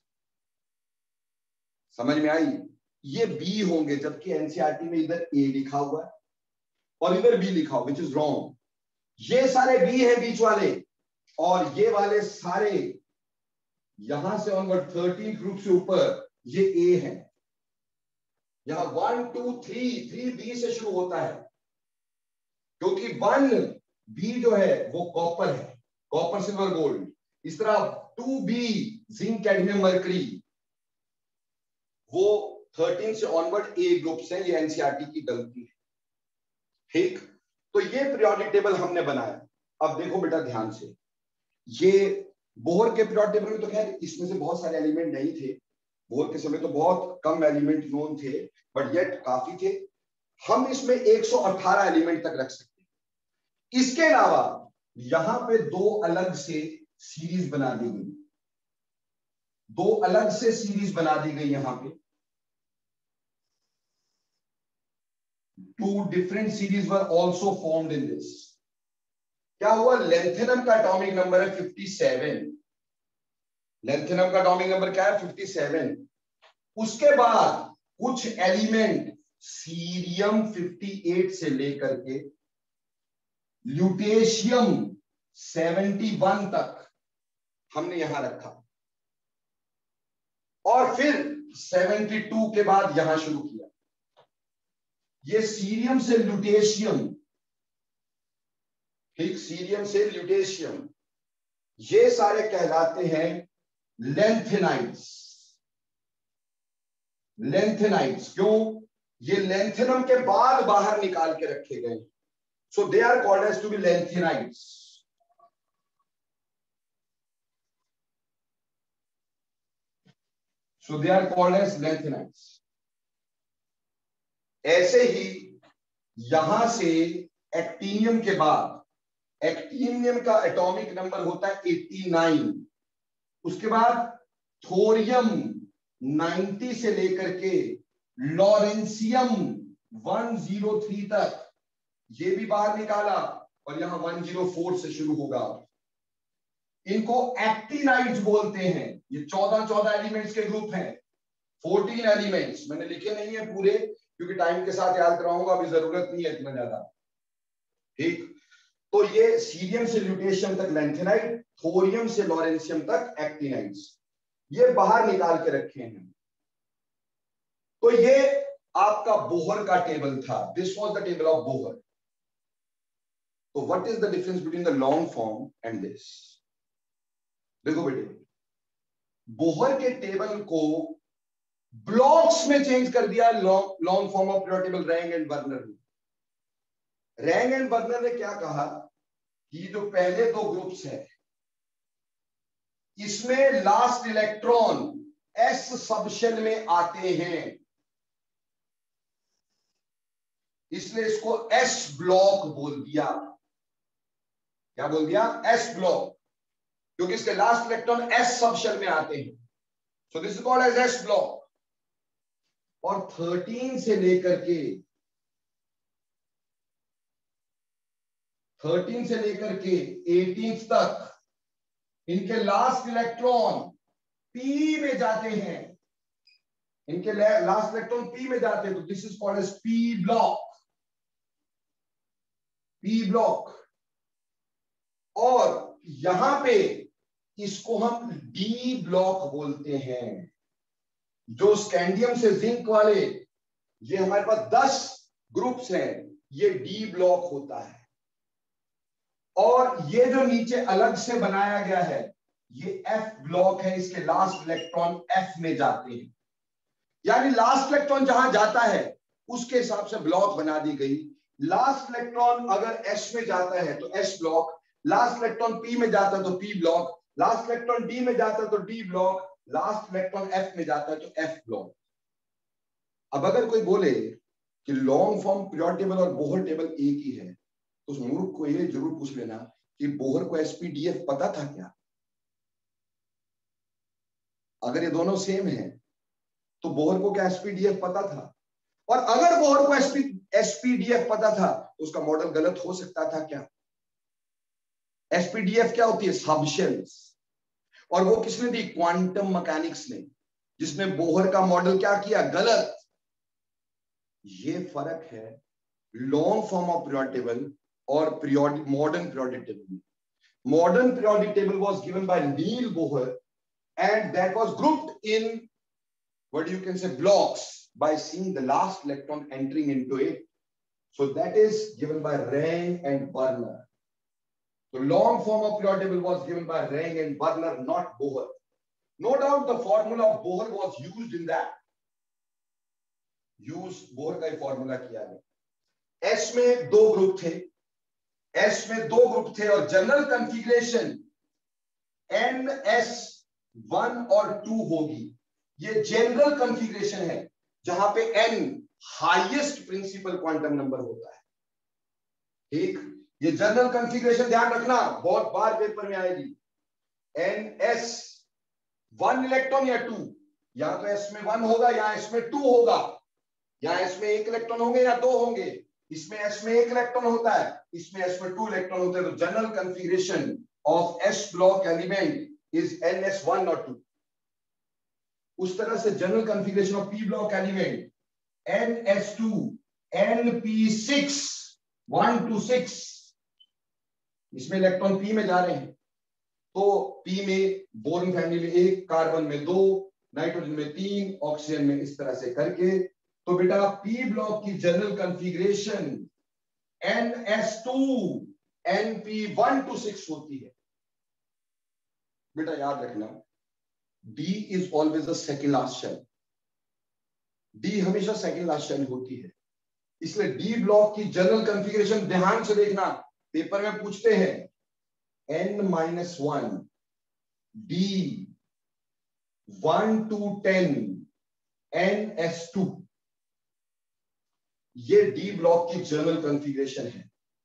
समझ में आई? ये बी होंगे, जबकि एनसीईआरटी में इधर ए लिखा हुआ है और इधर बी लिखा हुआ, विच इज रॉन्ग। ये सारे बी है बीच वाले, और ये वाले सारे यहां से ऑनवर्ड थर्टीन ग्रुप से ऊपर ये ए है। यहां one two three, three B से शुरू होता है, क्योंकि वन बी जो है वो कॉपर है, कॉपर सिल्वर गोल्ड। इस तरह two B zinc cadmium mercury, वो थर्टीन से ऑनवर्ड ए ग्रुप्स हैं। ये एनसीईआरटी की गलती है, ठीक। तो ये पीरियोडिक टेबल हमने बनाया। अब देखो बेटा ध्यान से, ये बोहर के पीरियोडिक टेबल में तो खैर इसमें से बहुत सारे एलिमेंट नहीं थे, बोहर के समय तो बहुत कम एलिमेंट नोन थे, बट येट काफी थे। हम इसमें एक सौ अठारह एलिमेंट तक रख सकते हैं। इसके अलावा यहां पे दो अलग से सीरीज बना दी गई, दो अलग से सीरीज बना दी गई यहां पे। Two different series were also formed in this. क्या हुआ, लेंथेनम का एटॉमिक नंबर है सत्तावन, लेंथेनम का एटॉमिक नंबर क्या है, सत्तावन। उसके बाद कुछ एलिमेंट सीरियम अट्ठावन से लेकर के ल्यूटेशियम इकहत्तर तक हमने यहां रखा, और फिर बहत्तर के बाद यहां शुरू किया। ये सीरियम से ल्यूटेशियम, ठीक, सीरियम से ल्यूटेशियम, ये सारे कहलाते हैं लेंथेनाइट्स। लेंथेनाइट्स क्यों, ये लेंथेनम के बाद बाहर निकाल के रखे गए, so they are called as to be lanthanides. So they are called as lanthanides. ऐसे ही यहां से एक्टिनियम के बाद, एक्टिनियम का एटॉमिक नंबर होता है नवासी, उसके बाद थोरियम नब्बे से लेकर के लॉरेंसियम एक सौ तीन तक, ये भी बाहर निकाला, और यहां एक सौ चार से शुरू होगा। इनको एक्टिनाइट्स बोलते हैं। ये चौदह चौदह एलिमेंट्स के ग्रुप हैं, चौदह एलिमेंट्स। मैंने लिखे नहीं है पूरे, क्योंकि टाइम के साथ याद कराऊंगा, अभी जरूरत नहीं है इतना ज्यादा, ठीक। तो ये सीरियम से ल्यूटेशियम तक लेंथेनाइट, थोरियम से लॉरेंसियम तक एक्टिनाइट्स, ये बाहर निकाल के रखे हैं। तो ये आपका बोहर का टेबल था, this was the table of Bohr. तो what is the difference between the long form and this? देखो बेटे, बोहर के टेबल को ब्लॉक्स में चेंज कर दिया long form of periodic table Rang and Werner ने। रैंग एंड बर्नर ने क्या कहा कि जो पहले दो ग्रुप्स हैं, इसमें लास्ट इलेक्ट्रॉन एस सबशेल में आते हैं, इसलिए इसको एस ब्लॉक बोल दिया। क्या बोल दिया? एस ब्लॉक, क्योंकि इसके लास्ट इलेक्ट्रॉन एस सबशेल में आते हैं। So this is called as S block. और तेरह से लेकर के तेरह से लेकर के अठारह तक इनके लास्ट इलेक्ट्रॉन पी में जाते हैं, इनके लास्ट इलेक्ट्रॉन पी में जाते हैं, तो this is called as P block, P block. और यहां पे इसको हम डी ब्लॉक बोलते हैं। जो स्कैंडियम से जिंक वाले, ये हमारे पास दस ग्रुप्स हैं, ये डी ब्लॉक होता है। और ये जो नीचे अलग से बनाया गया है, ये एफ ब्लॉक है, इसके लास्ट इलेक्ट्रॉन एफ में जाते हैं। यानी लास्ट इलेक्ट्रॉन जहां जाता है उसके हिसाब से ब्लॉक बना दी गई। लास्ट इलेक्ट्रॉन अगर एस में जाता है तो S block, last electron P में जाता है तो P block, last electron D में जाता है तो D block, last electron F में जाता है तो एफ ब्लॉक। अब अगर कोई बोले कि लॉन्ग फॉर्म पीरियोडिक टेबल और बोहर टेबल एक ही है, तो उस मूर्ख को ये जरूर पूछ लेना कि बोहर को एसपीडीएफ पता था क्या? अगर ये दोनों सेम है तो बोहर को क्या एसपीडीएफ पता था? और अगर बोहर को एसपी एसपीडीएफ पता था तो उसका मॉडल गलत हो सकता था क्या? एसपीडीएफ क्या होती है? सबशेल्स। और वो किसने दी? क्वांटम मैकेनिक्स ने, जिसने बोहर का मॉडल क्या किया? गलत। ये फर्क है long form of periodic table और periodic modern periodic table. Modern periodic table was given by Niels Bohr and that was grouped in what you can say blocks by seeing the last electron entering into it. So that is given by Rang and Werner. The long form of periodic table was given by Rang and Werner, not Bohr. No doubt the formula of Bohr was used in that. Use Bohr का formula किया गया. S में दो group थे, S में दो group थे और general configuration N S one और टू होगी. ये जनरल कॉन्फ़िगरेशन है जहां पे N highest principal quantum number होता है. ठीक, ये जनरल कॉन्फ़िगरेशन ध्यान रखना, बहुत बार पेपर में आएगी. N S वन इलेक्ट्रॉन या टू, या तो S में वन होगा या S में टू होगा, या S में एक इलेक्ट्रॉन होंगे या दो होंगे. इसमें S में एक इलेक्ट्रॉन होता है, इसमें S में टू इलेक्ट्रॉन होते हैं. तो general configuration of S block element is N S one और टू. उस तरह से general configuration of P block element N S two N P six one two six. इसमें इलेक्ट्रॉन P में जा रहे हैं, तो P में बोरॉन फैमिली में एक, कार्बन में दो, नाइट्रोजन में तीन, ऑक्सीजन में, इस तरह से करके. तो बेटा P ब्लॉक की general configuration N S two N P one two six होती है. बेटा याद रखना, D is always the second last shell. D हमेशा सेकंड लास्ट शेल होती है. इसलिए D ब्लॉक की जनरल कॉन्फ़िगरेशन ध्यान से देखना, पेपर में पूछते हैं. N minus one, D one two ten, N S two. ये D ब्लॉक की जनरल कॉन्फ़िगरेशन है.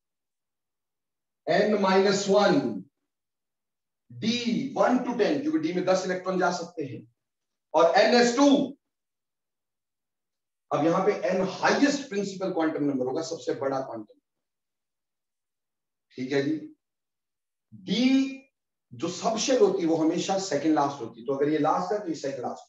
N minus one, D one two ten, क्योंकि D में दस इलेक्ट्रॉन जा सकते हैं, और N S टू. अब यहां पे N highest principal quantum number होगा, सबसे बड़ा क्वांटम. ठीक है जी. D जो सब शेल होती है वो हमेशा सेकंड लास्ट होती है. तो अगर ये लास्ट है तो ये सेकंड लास्ट.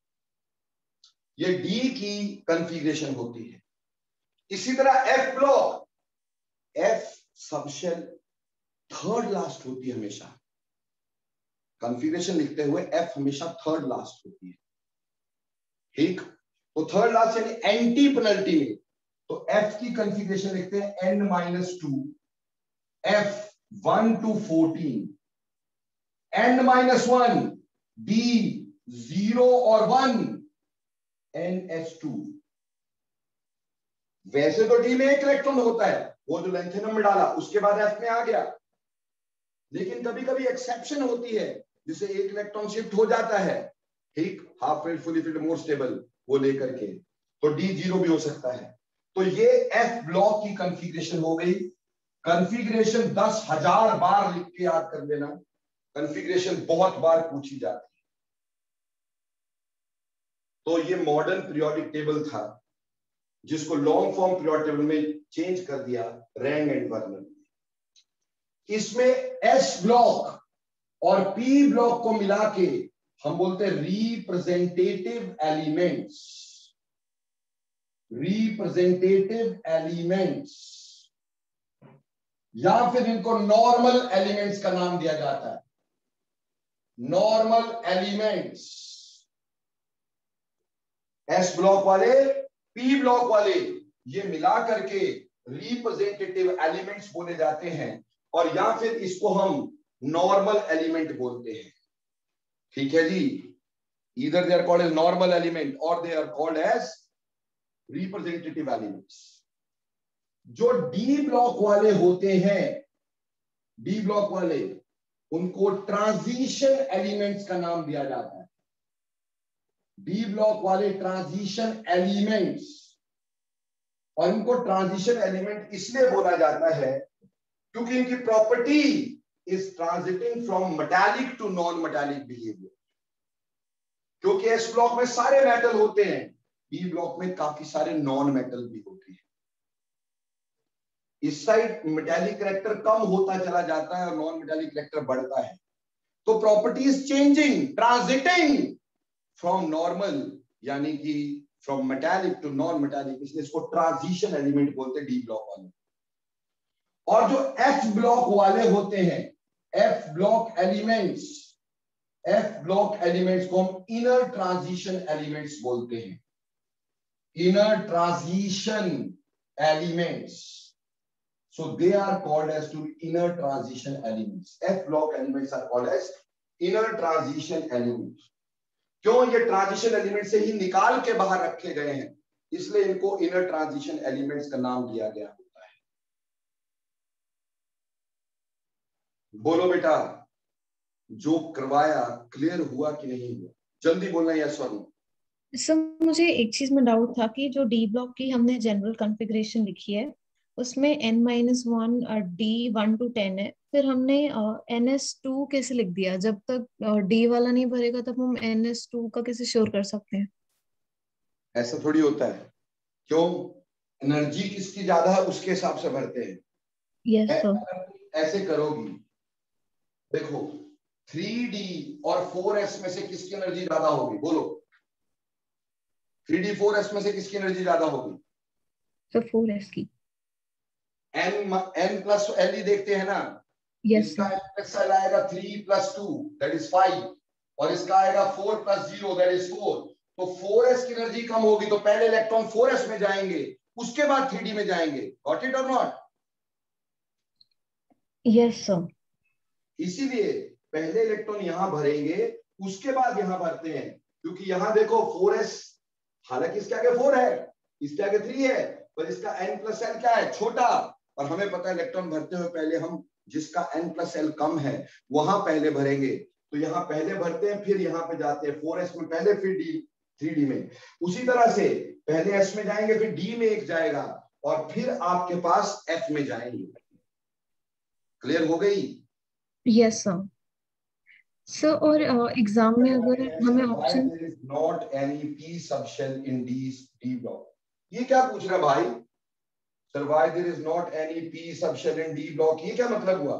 ये D की कॉन्फ़िगरेशन होती है. इसी तरह F block, F subshell third last होती है हमेशा. कॉन्फ़िगरेशन लिखते हुए F हमेशा थर्ड लास्ट होती है. ठीक, तो थर्ड लास्ट यानी एंटी पेनल्टी में, तो F की कॉन्फ़िगरेशन लिखते हैं N minus two, F one two fourteen, N minus one, D zero और वन, N S टू. वैसे तो D में एक इलेक्ट्रॉन होता है, वो जो लेंथेनम में डाला उसके बाद F में आ गया, लेकिन कभी कभी एक्सेप्शन होती है जिसे एक इलेक्ट्रॉन शिफ्ट हो जाता है. ठीक, half filled, fully filled, more stable, वो लेकर के, तो D जीरो भी हो सकता है. तो ये F ब्लॉक की कॉन्फ़िगरेशन हो गई. कॉन्फ़िगरेशन दस हजार बार लिख के याद कर लेना, कॉन्फ़िगरेशन बहुत बार पूछी जाती है. तो ये मॉडर्न पीरियोडिक टेबल था जिसको लॉन्ग फॉर्म पीरियोडिक टेबल में चेंज कर दिया रैंग एंड वर्नर. इसमें S ब्लॉक और P ब्लॉक को मिला के हम बोलते हैं रिप्रेजेंटेटिव एलिमेंट्स. रिप्रेजेंटेटिव एलिमेंट्स या फिर इनको नॉर्मल एलिमेंट्स का नाम दिया जाता है. Normal elements. S ब्लॉक वाले, P ब्लॉक वाले, ये मिला करके रिप्रेजेंटेटिव एलिमेंट्स बोले जाते हैं, और या फिर इसको हम नॉर्मल एलिमेंट बोलते हैं. ठीक है जी. Either they are called as normal element or they are called as representative elements. जो D ब्लॉक वाले होते हैं, D ब्लॉक वाले, उनको ट्रांजिशन एलिमेंट्स का नाम दिया जाता है. D ब्लॉक वाले ट्रांजिशन एलिमेंट्स, और इनको ट्रांजिशन एलिमेंट इसलिए बोला जाता है क्योंकि इनकी property is transiting from metallic to non metallic behaviour. क्योंकि S ब्लॉक में सारे मेटल होते हैं, D ब्लॉक में काफी सारे नॉन मेटल भी होते हैं. इस साइड मेटालिक कैरेक्टर कम होता चला जाता है और नॉन मेटालिक कैरेक्टर बढ़ता है. तो property is changing, transiting from normal यानी कि from metallic to non metallic, इसलिए इसको ट्रांजिशन एलिमेंट बोलते हैं D ब्लॉक वाले. और जो F ब्लॉक वाले होते हैं, F block elements, F block elements को हम इनर ट्रांजिशन एलिमेंट्स बोलते हैं. Inner transition elements. So they are called as to inner transition elements. F block elements are called as inner transition elements. क्यों? ये transition element से ही निकाल के बाहर रखे गए हैं, इसलिए इनको इनर ट्रांजिशन एलिमेंट्स का नाम दिया गया होता है। बोलो बेटा, जो करवाया क्लियर हुआ कि नहीं हुआ? जल्दी बोलना यस और नो। सर मुझे एक चीज में डाउट था कि जो डी ब्लॉक की हमने जनरल कॉन्फ़िगरेशन लिखी है उसमें N minus one D one two ten है, फिर हमने एन एस टू कैसे लिख दिया? जब तक डी वाला नहीं भरेगा तब हम एन एस टू का कैसे श्योर कर सकते हैं? ऐसा थोड़ी होता है। क्यों? एनर्जी किसकी ज्यादा है उसके हिसाब से भरते हैं। Yes sir. ऐसे करोगी, देखो थ्री डी और फोर एस में से किसकी एनर्जी ज्यादा होगी? बोलो, थ्री डी फोर एस में से किसकी एनर्जी ज्यादा होगी? सर फोर एस की। एन एन प्लस एल ही देखते हैं ना। यस इसका सर। एन प्लस एल आएगा three plus two that is five, और इसका आएगा four plus zero that is four. तो फोर एस की एनर्जी कम होगी तो पहले इलेक्ट्रॉन फोर एस में जाएंगे, उसके बाद थ्री डी में जाएंगे। गॉट इट और नॉट? Yes sir. इसीलिए पहले इलेक्ट्रॉन यहां भरेंगे, उसके बाद यहां भरते हैं, क्योंकि यहां देखो फोर एस, हालांकि इसके आगे फोर है, इसके आगे थ्री है, पर इसका एन प्लस एल क्या है? छोटा। और हमें पता है इलेक्ट्रॉन भरते हुए पहले हम जिसका एन प्लस एल कम है वहां पहले भरेंगे, तो यहां पहले भरते हैं फिर यहां पे जाते हैं, फोर एस में पहले फिर डी थ्री डी में। उसी तरह से पहले एस में जाएंगे फिर डी में एक जाएगा और फिर आपके पास एफ में जाएंगे। क्लियर हो गई? Yes sir. सर और एग्जाम में अगर हमें option not any P subshell in D D block, ये क्या पूछ रहा भाई? Sir why there is not any P subshell in D block, ये क्या मतलब हुआ?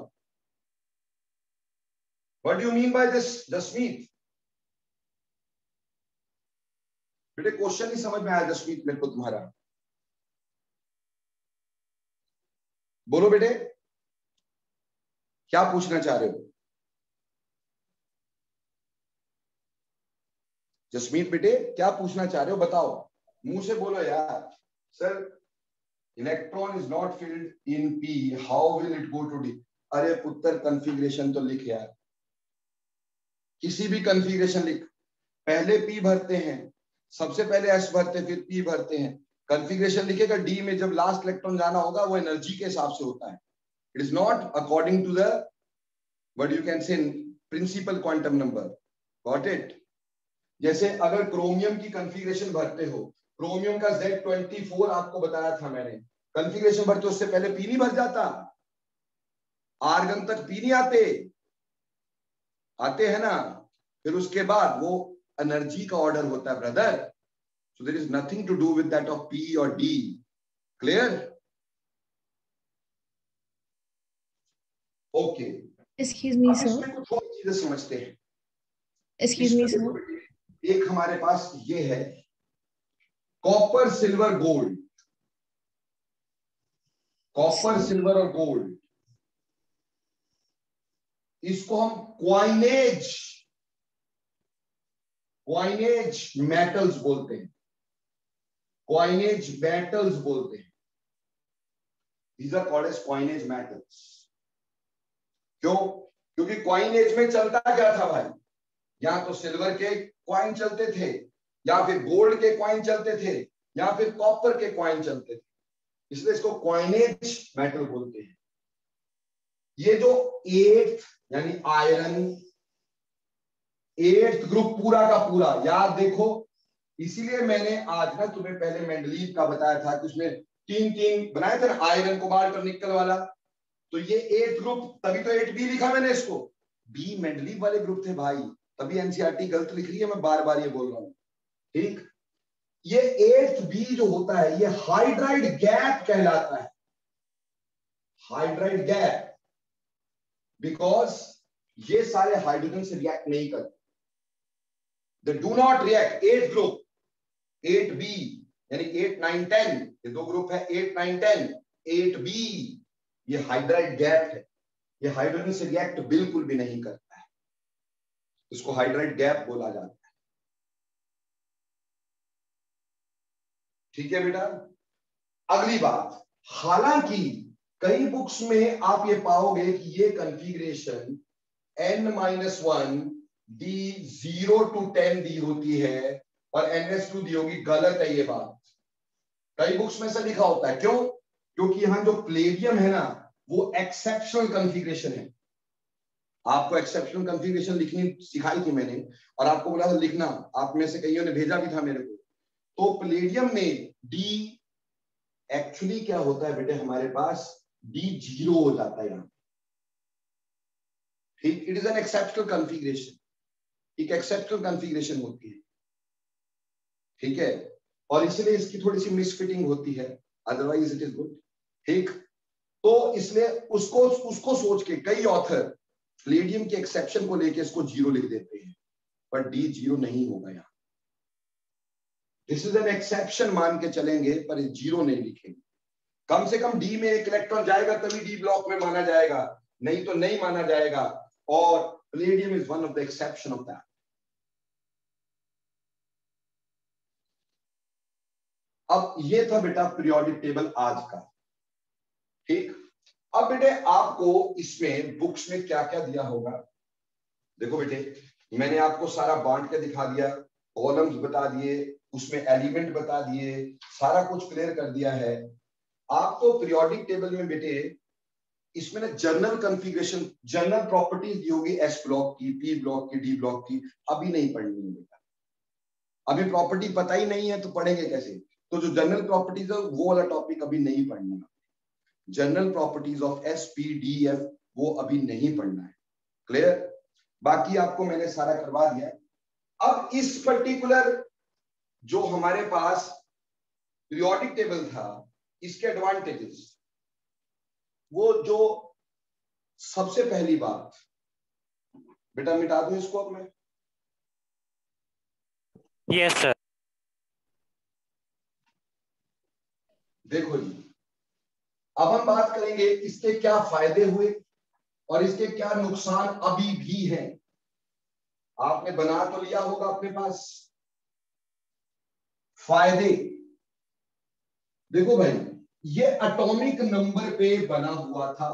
What do you mean by this Jasmeet? बेटे क्वेश्चन नहीं समझ में आया जसमीत मेरे को तुम्हारा। बोलो बेटे, क्या पूछना चाह रहे हो? जसमीत बेटे क्या पूछना चाह रहे हो बताओ, मुंह से बोलो यार। Sir electron is not filled in P, how will it go to D? अरे पुत्र कॉन्फ़िगरेशन तो लिख यार, किसी भी कॉन्फ़िगरेशन लिख। पहले पी भरते हैं, सबसे पहले एस भरते हैं, फिर पी भरते हैं। कॉन्फ़िगरेशन लिखेगा डी में जब लास्ट इलेक्ट्रॉन जाना होगा वो एनर्जी के हिसाब से होता है। It is not according to the what you can say principal quantum number. Got it? जैसे अगर क्रोमियम की कॉन्फ़िगरेशन भरते हो, क्रोमियम का ज़ेड ट्वेंटी फोर आपको बताया था मैंने, कॉन्फ़िगरेशन भरते उससे पहले पी नहीं भर जाता? आर्गन तक पी नहीं आते? आते हैं ना? फिर उसके बाद वो एनर्जी का ऑर्डर होता है brother. So there is nothing to do with that of P और D. Clear? Okay. Excuse me sir. इसमें कुछ और चीजें समझते हैं। Excuse me sir. एक हमारे पास ये है copper silver gold, copper silver और गोल्ड, इसको हम क्वाइनेज क्वाइनेज मेटल्स बोलते हैं, क्वाइनेज मेटल्स बोलते हैं। These are called as coinage metals। क्यों? क्योंकि क्वाइनेज में चलता क्या था भाई? या तो सिल्वर के क्वाइन चलते थे, या फिर गोल्ड के क्वाइन चलते थे, या फिर कॉपर के क्वाइन चलते थे, इसलिए इसको क्वाइनेज मेटल बोलते हैं। ये जो एट्थ यानी आयरन, एट्थ ग्रुप पूरा का पूरा याद देखो, इसीलिए मैंने आज ना तुम्हें पहले मेंडलीव का बताया था कि उसमें तीन तीन बनाए थे ना, आयरन कोबाल्ट और निकल वाला। तो ये एट ग्रुप, तभी तो एट बी लिखा मैंने इसको, बी मेंडलीव वाले ग्रुप थे भाई, तभी एनसीईआरटी गलत लिख रही है, मैं बार बार ये बोल रहा हूं। ठीक? ये एट बी जो होता है ये हाइड्राइड गैप कहलाता है, हाइड्राइड गैप, बिकॉज ये सारे हाइड्रोजन से रिएक्ट नहीं करते, they do not react. Eight group, eight B यानी एट नाइन टेन, ये दो ग्रुप है, eight nine ten, eight B ये हाइड्राइड गैप है, ये हाइड्रोजन से रिएक्ट बिल्कुल भी नहीं करता है, इसको हाइड्राइड गैप बोला जाता है। ठीक है बेटा? अगली बात, हालांकि कई बुक्स में आप ये पाओगे कि ये configuration n minus one D zero two ten दी होती है और एन एस टू दी होगी, गलत है ये बात। कई बुक्स में से लिखा होता है, क्यों? क्योंकि यहां जो प्लेडियम है ना वो एक्सेप्शनल कॉन्फ़िगरेशन है। आपको एक्सेप्शनल कॉन्फ़िगरेशन लिखनी सिखाई थी मैंने और आपको बोला था लिखना, आप में से कईयों ने भेजा भी था मेरे को। तो प्लेडियम में डी एक्चुअली क्या होता है बेटे, हमारे पास डी जीरो हो जाता है यहां, ठीक। It is an exceptional configuration, एक एक्सेप्शनल कॉन्फ़िगरेशन होती है, ठीक है, और इसलिए इसकी थोड़ी सी मिसफिटिंग होती है, अदरवाइज इट इज गुड, ठीक। तो इसलिए उसको उसको सोच के कई ऑथर प्लेडियम के एक्सेप्शन को लेके इसको जीरो लिख देते हैं, पर डी जीरो नहीं होगा यहां। दिस इज एन एक्सेप्शन मान के चलेंगे, पर जीरो नहीं लिखेंगे। कम से कम डी में एक इलेक्ट्रॉन जाएगा तभी डी ब्लॉक में माना जाएगा, नहीं तो नहीं माना जाएगा, और palladium is one of the exception of that. अब ये था बेटा पीरियोडिक टेबल आज का, ठीक। अब बेटे आपको इसमें बुक्स में क्या क्या दिया होगा, देखो बेटे मैंने आपको सारा बांट के दिखा दिया, कॉलम्स बता दिए, उसमें एलिमेंट बता दिए, सारा कुछ क्लियर कर दिया है। आपको पीरियोडिक टेबल में बेटे इसमें ना जनरल कॉन्फ़िगरेशन, जनरल प्रॉपर्टीज दी होगी एस ब्लॉक की, पी ब्लॉक की, डी ब्लॉक की, अभी नहीं पढ़नी है बेटा। अभी प्रॉपर्टी पता ही नहीं है तो पढ़ेंगे कैसे? तो जो जनरल प्रॉपर्टीज है वो वाला टॉपिक अभी नहीं पढ़ना है। General properties of S P D F वो अभी नहीं पढ़ना है, क्लियर? बाकी आपको मैंने सारा करवा दिया है। अब इस पर्टिकुलर जो हमारे पास पीरियोडिक टेबल था, इसके एडवांटेजेस, वो जो सबसे पहली बात, बेटा मिटा दूं इसको अब मैं? Yes sir. देखो जी, अब हम बात करेंगे इसके क्या फायदे हुए और इसके क्या नुकसान अभी भी हैं। आपने बना तो लिया होगा अपने पास फायदे। देखो भाई, ये एटॉमिक नंबर पे बना हुआ था,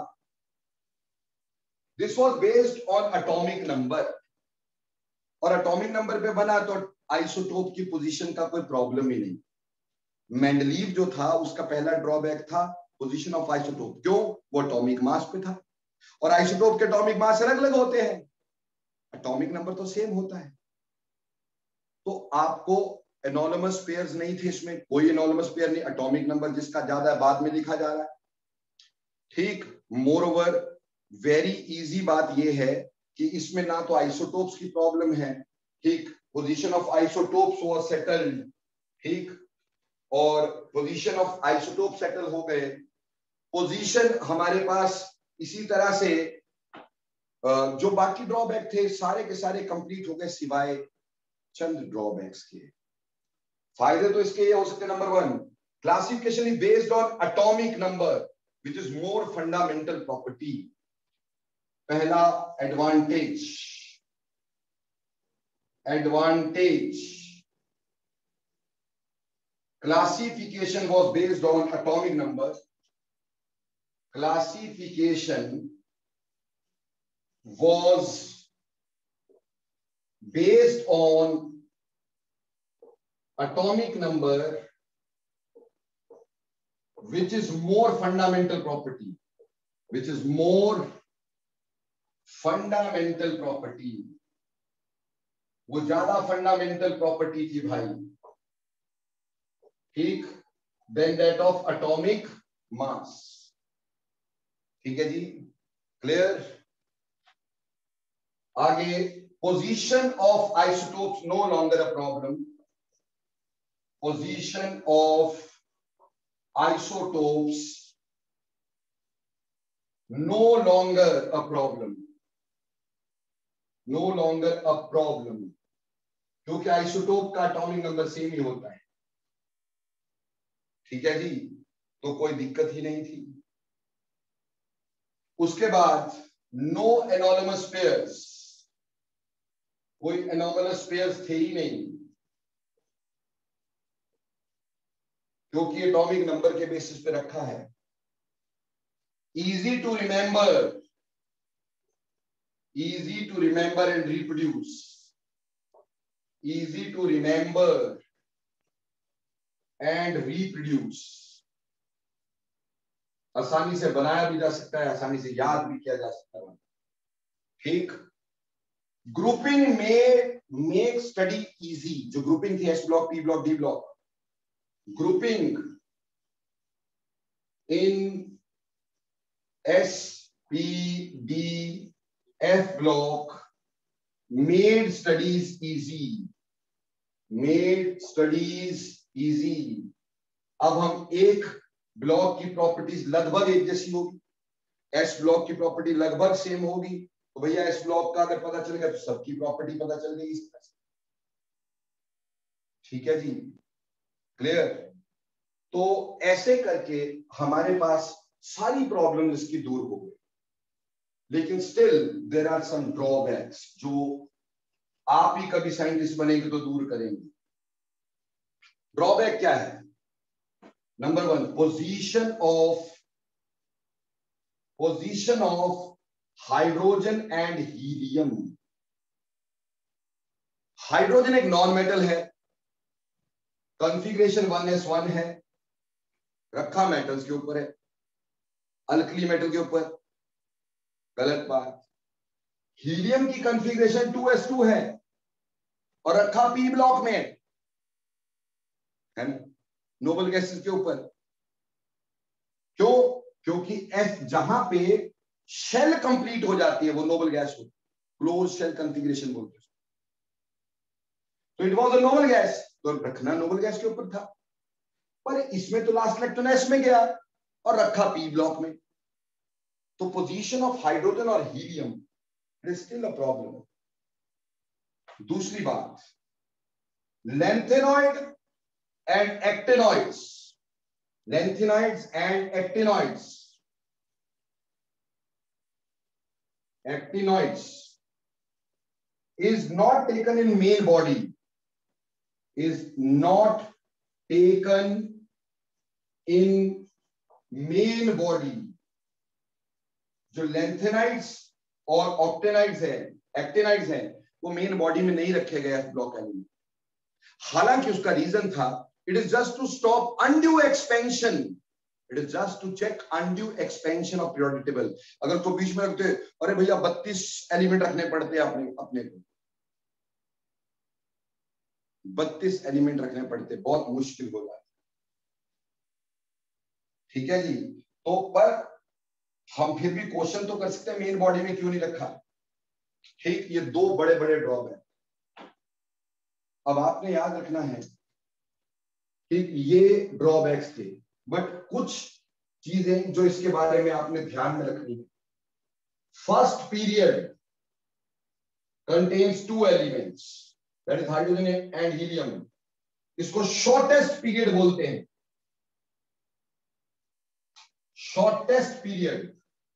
this was based on atomic number, और एटॉमिक नंबर पे बना तो आइसोटोप की पोजीशन का कोई प्रॉब्लम ही नहीं। मेंडलीव जो था उसका पहला ड्रॉबैक था पोजीशन ऑफ आइसोटोप, क्यों? वो एटॉमिक मास पे था, और आइसोटोप के एटॉमिक मास अलग अलग होते हैं, एटॉमिक नंबर तो सेम होता है। तो आपको एनोनिमस पेयर्स नहीं थे इसमें, कोई एनोनिमस पेयर नहीं, एटॉमिक नंबर जिसका ज्यादा है बाद में लिखा जा रहा है, ठीक। मोर ओवर वेरी इजी बात यह है कि इसमें ना तो आइसोटोप्स की प्रॉब्लम है, ठीक, position of isotopes was settled, ठीक, और पोजीशन ऑफ आइसोटोप सेटल हो गए। पोजीशन हमारे पास इसी तरह से जो बाकी ड्रॉबैक थे सारे के सारे कंप्लीट हो गए सिवाय चंद ड्रॉबैक्स के। फायदे तो इसके ये हो सकते, number one, classification is based on atomic number which is more fundamental property, पहला advantage. Advantage, classification was based on atomic number, classification was based on atomic number which is more fundamental property, which is more fundamental property, वो ज्यादा fundamental property थी भाई, ठीक, then that of atomic mass, ठीक है जी, clear? आगे, position of isotopes no longer a problem, position of isotopes no longer a problem, no longer a problem, क्योंकि आइसोटोप का एटॉमिक नंबर सेम ही होता है, ठीक है जी, तो कोई दिक्कत ही नहीं थी। उसके बाद नो एनोनिमस पेयर्स, कोई एनोनिमस पेयर्स थे ही नहीं, क्योंकि एटॉमिक नंबर के बेसिस पे रखा है। Easy to remember, easy to remember and reproduce, easy to remember and reproduce. आसानी से बनाया भी जा सकता है, आसानी से याद भी किया जा सकता है। ठीक। ग्रुपिंग में मेक स्टडी इजी। जो ग्रुपिंग थी S block, P block, D block, grouping in S, P, D, F block made studies easy, made studies easy. अब हम एक ब्लॉक की प्रॉपर्टीज लगभग एक जैसी होगी, एस ब्लॉक की प्रॉपर्टी लगभग सेम होगी, तो भैया एस ब्लॉक का अगर पता चलेगा तो सबकी प्रॉपर्टी पता चल गई इस तरह से। ठीक है जी, क्लियर। तो ऐसे करके हमारे पास सारी प्रॉब्लम इसकी दूर हो गई, लेकिन still there are some drawbacks जो आप ही कभी साइंटिस्ट बनेंगे तो दूर करेंगे। ड्रॉबैक क्या है? Number one, position of position of hydrogen and helium. Hydrogen एक नॉन मेटल है, कॉन्फ़िगरेशन वन एस वन है, रखा मेटल्स के ऊपर है, अल्कली मेटल के ऊपर, गलत बात। हीलियम की कॉन्फ़िगरेशन टू एस टू है और रखा पी ब्लॉक में है, नोबल गैसेस के ऊपर। क्यों? क्योंकि एस जहां पे शेल कंप्लीट हो जाती है वो नोबल गैस होती है, क्लोज शेल कॉन्फ़िगरेशन बोलते हैं। तो it was a noble gas, तो रखना नोबल गैस के ऊपर था, पर इसमें तो लास्ट इलेक्ट्रॉन एस में गया और रखा पी ब्लॉक में। तो पोजीशन ऑफ हाइड्रोजन और helium it is still a problem. दूसरी बात, lengthenoid and actinoids, lengthenoids and actinoids, actinoids is not taken in main body, is not taken in main body। जो lengthenoids और octanoids है, actinoids है, वो main body में नहीं रखे गए ब्लॉक एलिमेंट। हालांकि उसका रीजन था it is just to stop undue expansion, it is just to check undue expansion of periodic table. अगर तो बीच में रखते, अरे भैया बत्तीस एलिमेंट रखने पड़ते हैं अपने अपने को, बत्तीस एलिमेंट रखने पड़ते, बहुत मुश्किल हो जाता। ठीक है जी। तो पर हम फिर भी क्वेश्चन तो कर सकते हैं मेन बॉडी में क्यों नहीं रखा। ठीक, ये दो बड़े बड़े ड्रॉप है। अब आपने याद रखना है कि ये ड्रॉबैक्स थे, बट कुछ चीजें जो इसके बारे में आपने ध्यान में रखनी है। First period contains two elements, that is hydrogen and helium. इसको शॉर्टेस्ट पीरियड बोलते हैं, शॉर्टेस्ट पीरियड।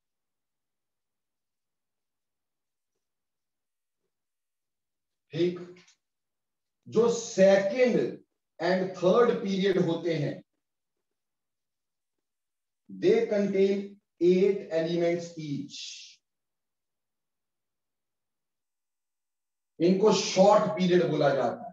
ठीक, जो सेकेंड एंड थर्ड पीरियड होते हैं they contain eight elements each, इनको शॉर्ट पीरियड बोला जाता है।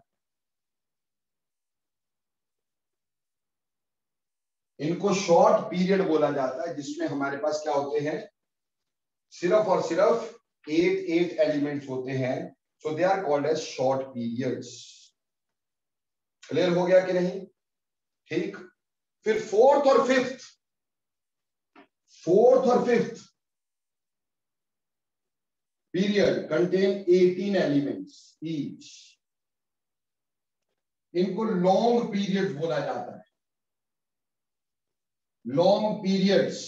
इनको शॉर्ट पीरियड बोला जाता है जिसमें हमारे पास क्या होते हैं, सिर्फ और सिर्फ एट एट एलिमेंट्स होते हैं। So they are called as short periods. Clear हो गया कि नहीं? ठीक। फिर फोर्थ और फिफ्थ, फोर्थ और fifth period contain eighteen elements each, इनको लॉन्ग पीरियड बोला जाता है, लॉन्ग पीरियड्स।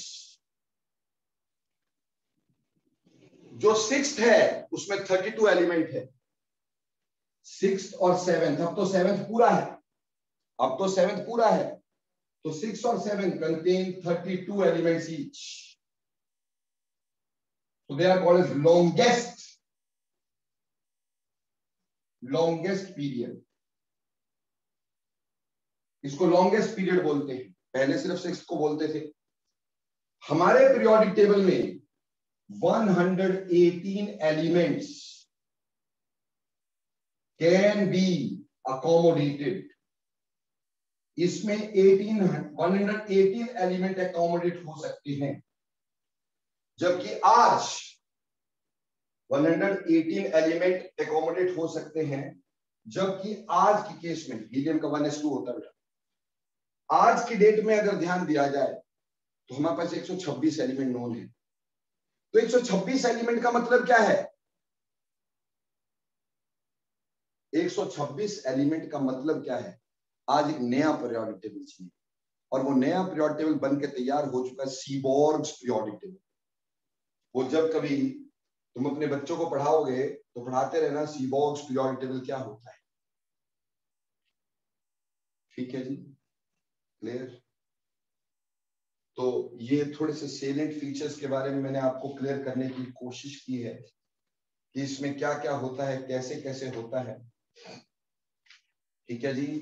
जो सिक्स्थ है उसमें थर्टी टू एलिमेंट है, सिक्स्थ और सेवेंथ। अब तो सेवेंथ पूरा है, अब तो सेवेंथ पूरा है, तो सिक्स और seven contain thirty two elements each, so they are called as longest longest period। इसको लॉन्गेस्ट पीरियड बोलते हैं, पहले सिर्फ सिक्स को बोलते थे। हमारे पीरियोडिक टेबल में एक सौ अठारह एलिमेंट्स कैन बी अकोमोडेटेड। इसमें अठारह एक सौ अठारह एलिमेंट अकोमोडेट हो सकते हैं, जबकि आज एक सौ अठारह एलिमेंट अकोमोडेट हो सकते हैं, जबकि आज के केस में हीलियम का वन एस टू होता है। आज की डेट में अगर ध्यान दिया जाए तो हमारे पास एक सौ छब्बीस एलिमेंट नोन है। तो एक सौ छब्बीस एलिमेंट का मतलब क्या है? एक सौ छब्बीस एलिमेंट का मतलब क्या है? आज एक नया पीरियोडिक टेबल चाहिए, और वो नया पीरियोडिक टेबल बन के तैयार हो चुका है, सीबॉर्ग्स पीरियोडिक टेबल। वो जब कभी तुम अपने बच्चों को पढ़ाओगे तो पढ़ाते रहना सीबॉर्ग्स पीरियोडिक टेबल क्या होता है। ठीक है जी, क्लियर? तो ये थोड़े से सेलेंट फीचर्स के बारे में मैंने आपको क्लियर करने की कोशिश की है कि इसमें क्या क्या होता है, कैसे कैसे होता है। ठीक है जी।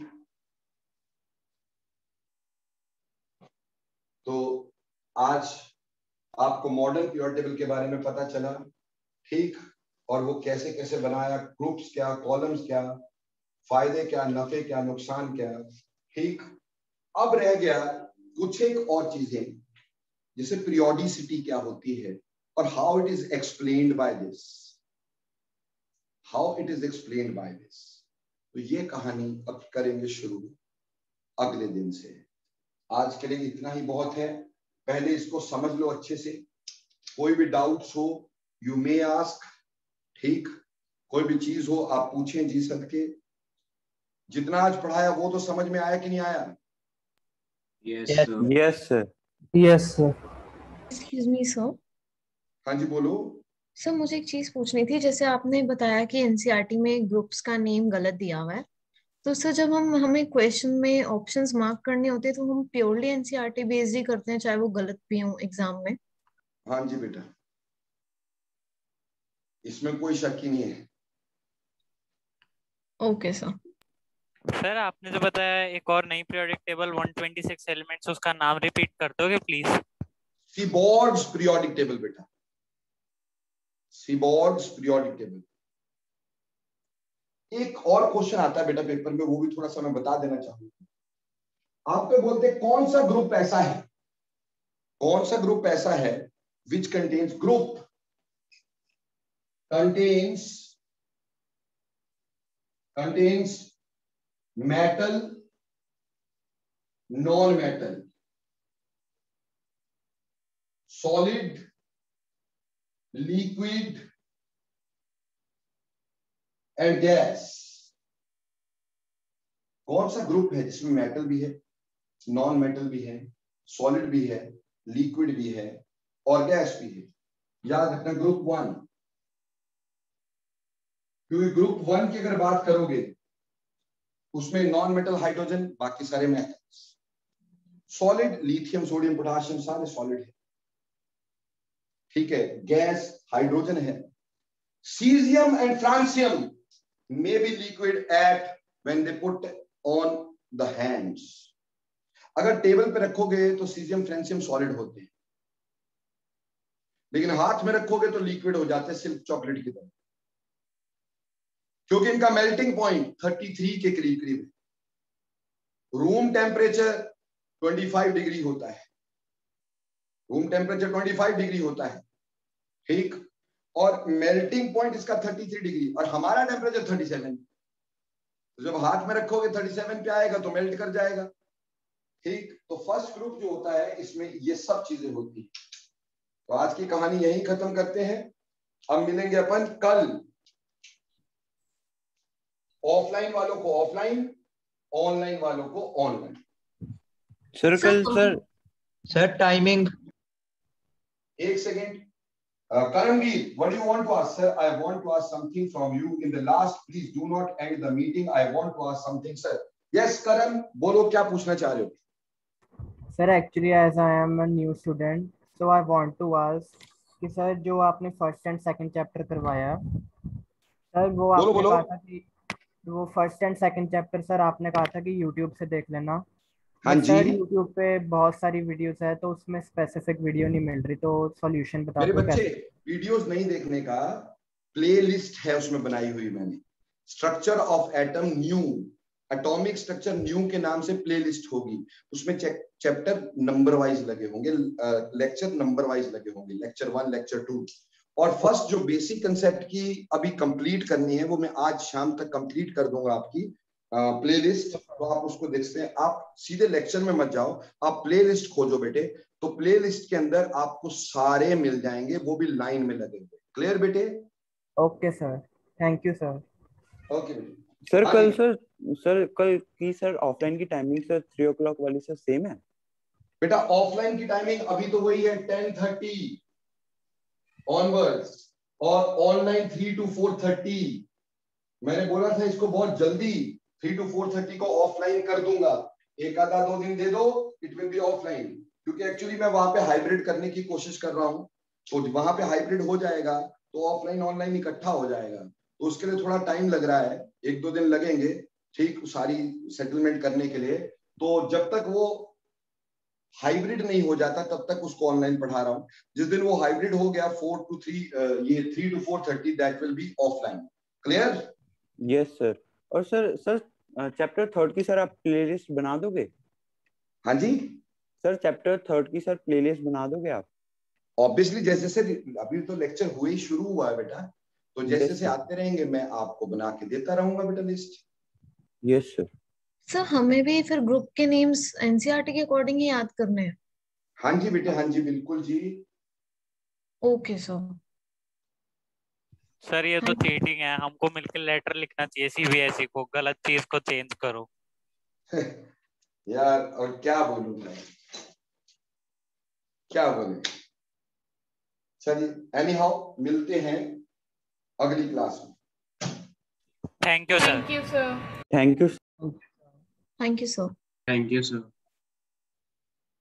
तो आज आपको मॉडर्न पीरियोडिक टेबल के बारे में पता चला, ठीक, और वो कैसे कैसे बनाया, ग्रुप्स क्या, कॉलम्स क्या, फायदे क्या, नफे क्या, नुकसान क्या। ठीक, अब रह गया कुछ एक और चीजें, जैसे पीरियोडिसिटी क्या होती है और how it is explained by this, how it is explained by this. तो ये कहानी अब करेंगे शुरू अगले दिन से। आज के लिए इतना ही बहुत है, पहले इसको समझ लो अच्छे से। कोई भी डाउट्स हो यू मे आस्क, ठीक, कोई भी चीज हो आप पूछें जी सदके। जितना आज पढ़ाया वो तो समझ में आया कि नहीं आया? Yes sir. Yes sir. Yes sir. Excuse me sir. हाँ जी बोलो। सर मुझे एक चीज पूछनी थी, जैसे आपने बताया कि एनसीईआरटी में ग्रुप्स का नेम गलत दिया हुआ है, तो सर जब हम हमें क्वेश्चन में ऑप्शंस मार्क करने होते हैं तो हम प्योरली एनसीईआरटी बेस्ड ही करते हैं, चाहे वो गलत भी हो एग्जाम में? हाँ जी बेटा, इसमें कोई शक ही नहीं है। Okay sir. सर आपने जो बताया एक और नई पीरियोडिक टेबल एक सौ छब्बीस एलिमेंट्स, उसका नाम रिपीट कर दोगे प्लीज? सीबॉर्ग्स पीरियोडिक टेबल बेटा, सीबॉर्ग्स पीरियोडिक टेबल। एक और क्वेश्चन आता है बेटा पेपर में, वो भी थोड़ा सा मैं बता देना चाहूंगा। आप पे बोलते हैं कौन सा ग्रुप ऐसा है, कौन सा ग्रुप ऐसा है which contains, group contains contains metal, non metal, solid, liquid and gas. कौन सा ग्रुप है जिसमें मेटल भी है, नॉन मेटल भी है, सॉलिड भी है, लिक्विड भी है और गैस भी है? याद रखना ग्रुप वन, क्योंकि ग्रुप वन की अगर बात करोगे उसमें नॉन मेटल हाइड्रोजन, बाकी सारे metals. Solid lithium, sodium, potassium सारे सॉलिड है, ठीक है। गैस हाइड्रोजन है। Caesium and francium may be liquid at when they put on the hands। अगर टेबल पे रखोगे तो सीजियम फ्रांसियम सॉलिड होते हैं, लेकिन हाथ में रखोगे तो लिक्विड हो जाते हैं, सिल्क चॉकलेट की तरह, क्योंकि इनका मेल्टिंग पॉइंट तैंतीस के करीब करीब है। रूम टेम्परेचर पच्चीस डिग्री होता है, रूम टेम्परेचर पच्चीस डिग्री होता है, ठीक, और मेल्टिंग पॉइंट इसका तैंतीस डिग्री, और हमारा टेम्परेचर सैंतीस। तो जब हाथ में रखोगे सैंतीस पे आएगा तो मेल्ट कर जाएगा, ठीक। तो फर्स्ट ग्रुप जो होता है इसमें ये सब चीजें होती है। तो आज की कहानी यहीं खत्म करते हैं। अब मिलेंगे अपन कल, ऑफलाइन वालों को ऑफलाइन, ऑनलाइन वालों को ऑनलाइन। सर कल सर सर टाइमिंग एक second, Uh, Karanveer, what do you want to ask, sir? I want to ask something from you in the last. Please do not end the meeting. I want to ask something, sir. Yes, Karan, बोलो क्या पूछना चाह रहे हो? Sir, actually, as I am a new student, so I want to ask कि sir जो आपने first and second chapter करवाया, सर वो बोलो, आपने बोलो। कहा था कि वो first and second chapter sir आपने कहा था कि यूट्यूब से देख लेना। हाँ बट सर जी यूट्यूब पे बहुत सारी वीडियोस है तो उसमें स्पेसिफिक वीडियो नहीं मिल रही, तो सॉल्यूशन बता मेरे दो बच्चे, कैसे। वीडियोस नहीं देखने का, प्लेलिस्ट है उसमें बनाई हुई मैंने। Structure of atom new, atomic structure new के नाम से प्लेलिस्ट होगी। उसमें चैप्टर नंबर वाइज लगे होंगे, लेक्चर नंबर वाइज लगे होंगे, लेक्चर वन, लेक्चर टू। और फर्स्ट जो बेसिक कंसेप्ट की अभी कंप्लीट करनी है वो मैं आज शाम तक कंप्लीट कर दूंगा आपकी प्लेलिस्ट। तो आप उसको देखते हैं, आप सीधे लेक्चर में मत जाओ, आप प्लेलिस्ट खोजो बेटे। तो प्लेलिस्ट के अंदर आपको सारे मिल जाएंगे, वो भी लाइन में लगे हुए। क्लियर बेटे? Okay sir, thank you sir. Okay बेटे। सर हाँ कल जी। सर सर कल की सर ऑफलाइन की timing sir three o'clock वाली सर सेम है? बेटा ऑफलाइन की टाइमिंग अभी तो वही है, टेन थर्टी ऑनवर्ड्स, और online three to four thirty. मैंने बोला था इसको बहुत जल्दी थ्री टू फोर थर्टी को ऑफलाइन कर दूंगा, एक आधा दो दिन दे दो, इट विल बी ऑफलाइन। क्योंकि एक्चुअली मैं वहां पे हाइब्रिड करने की कोशिश कर रहा हूँ, तो वहां पे हाइब्रिड हो जाएगा तो ऑफलाइन ऑनलाइन इकट्ठा हो जाएगा। तो उसके लिए थोड़ा टाइम लग रहा है, एक दो दिन लगेंगे ठीक सारी सेटलमेंट करने के लिए। तो जब तक वो हाइब्रिड नहीं हो जाता तब तक उसको ऑनलाइन पढ़ा रहा हूँ। जिस दिन वो हाइब्रिड हो गया फोर टू थ्री, ये three to four thirty, that will be offline. Clear? Yes sir. और सर सर चैप्टर थर्ड की सर आप प्लेलिस्ट बना दोगे? हाँ जी सर चैप्टर थर्ड की सर प्लेलिस्ट बना दोगे आप? ऑब्वियसली, जैसे जैसे अभी तो लेक्चर हुए ही शुरू हुआ है बेटा, तो जैसे Yes, जैसे sir. आते रहेंगे मैं आपको बना के देता रहूंगा बेटा लिस्ट। Yes sir. सर हमें भी फिर ग्रुप के नेम्स एनसीईआरटी के अकॉर्डिंग ही याद करने हैं? हाँ जी बेटे, हाँ जी बिल्कुल जी। Okay sir. सर ये तो चीटिंग है, हमको मिलकर लेटर लिखना चाहिए सीबीएसई को, गलत चीज को चेंज करो। यार और क्या बोलूं मैं, क्या बोले। चलिए एनी हाउ मिलते हैं अगली क्लास में। Thank you sir. Thank you, sir. Thank you. Thank you sir. Thank you, sir.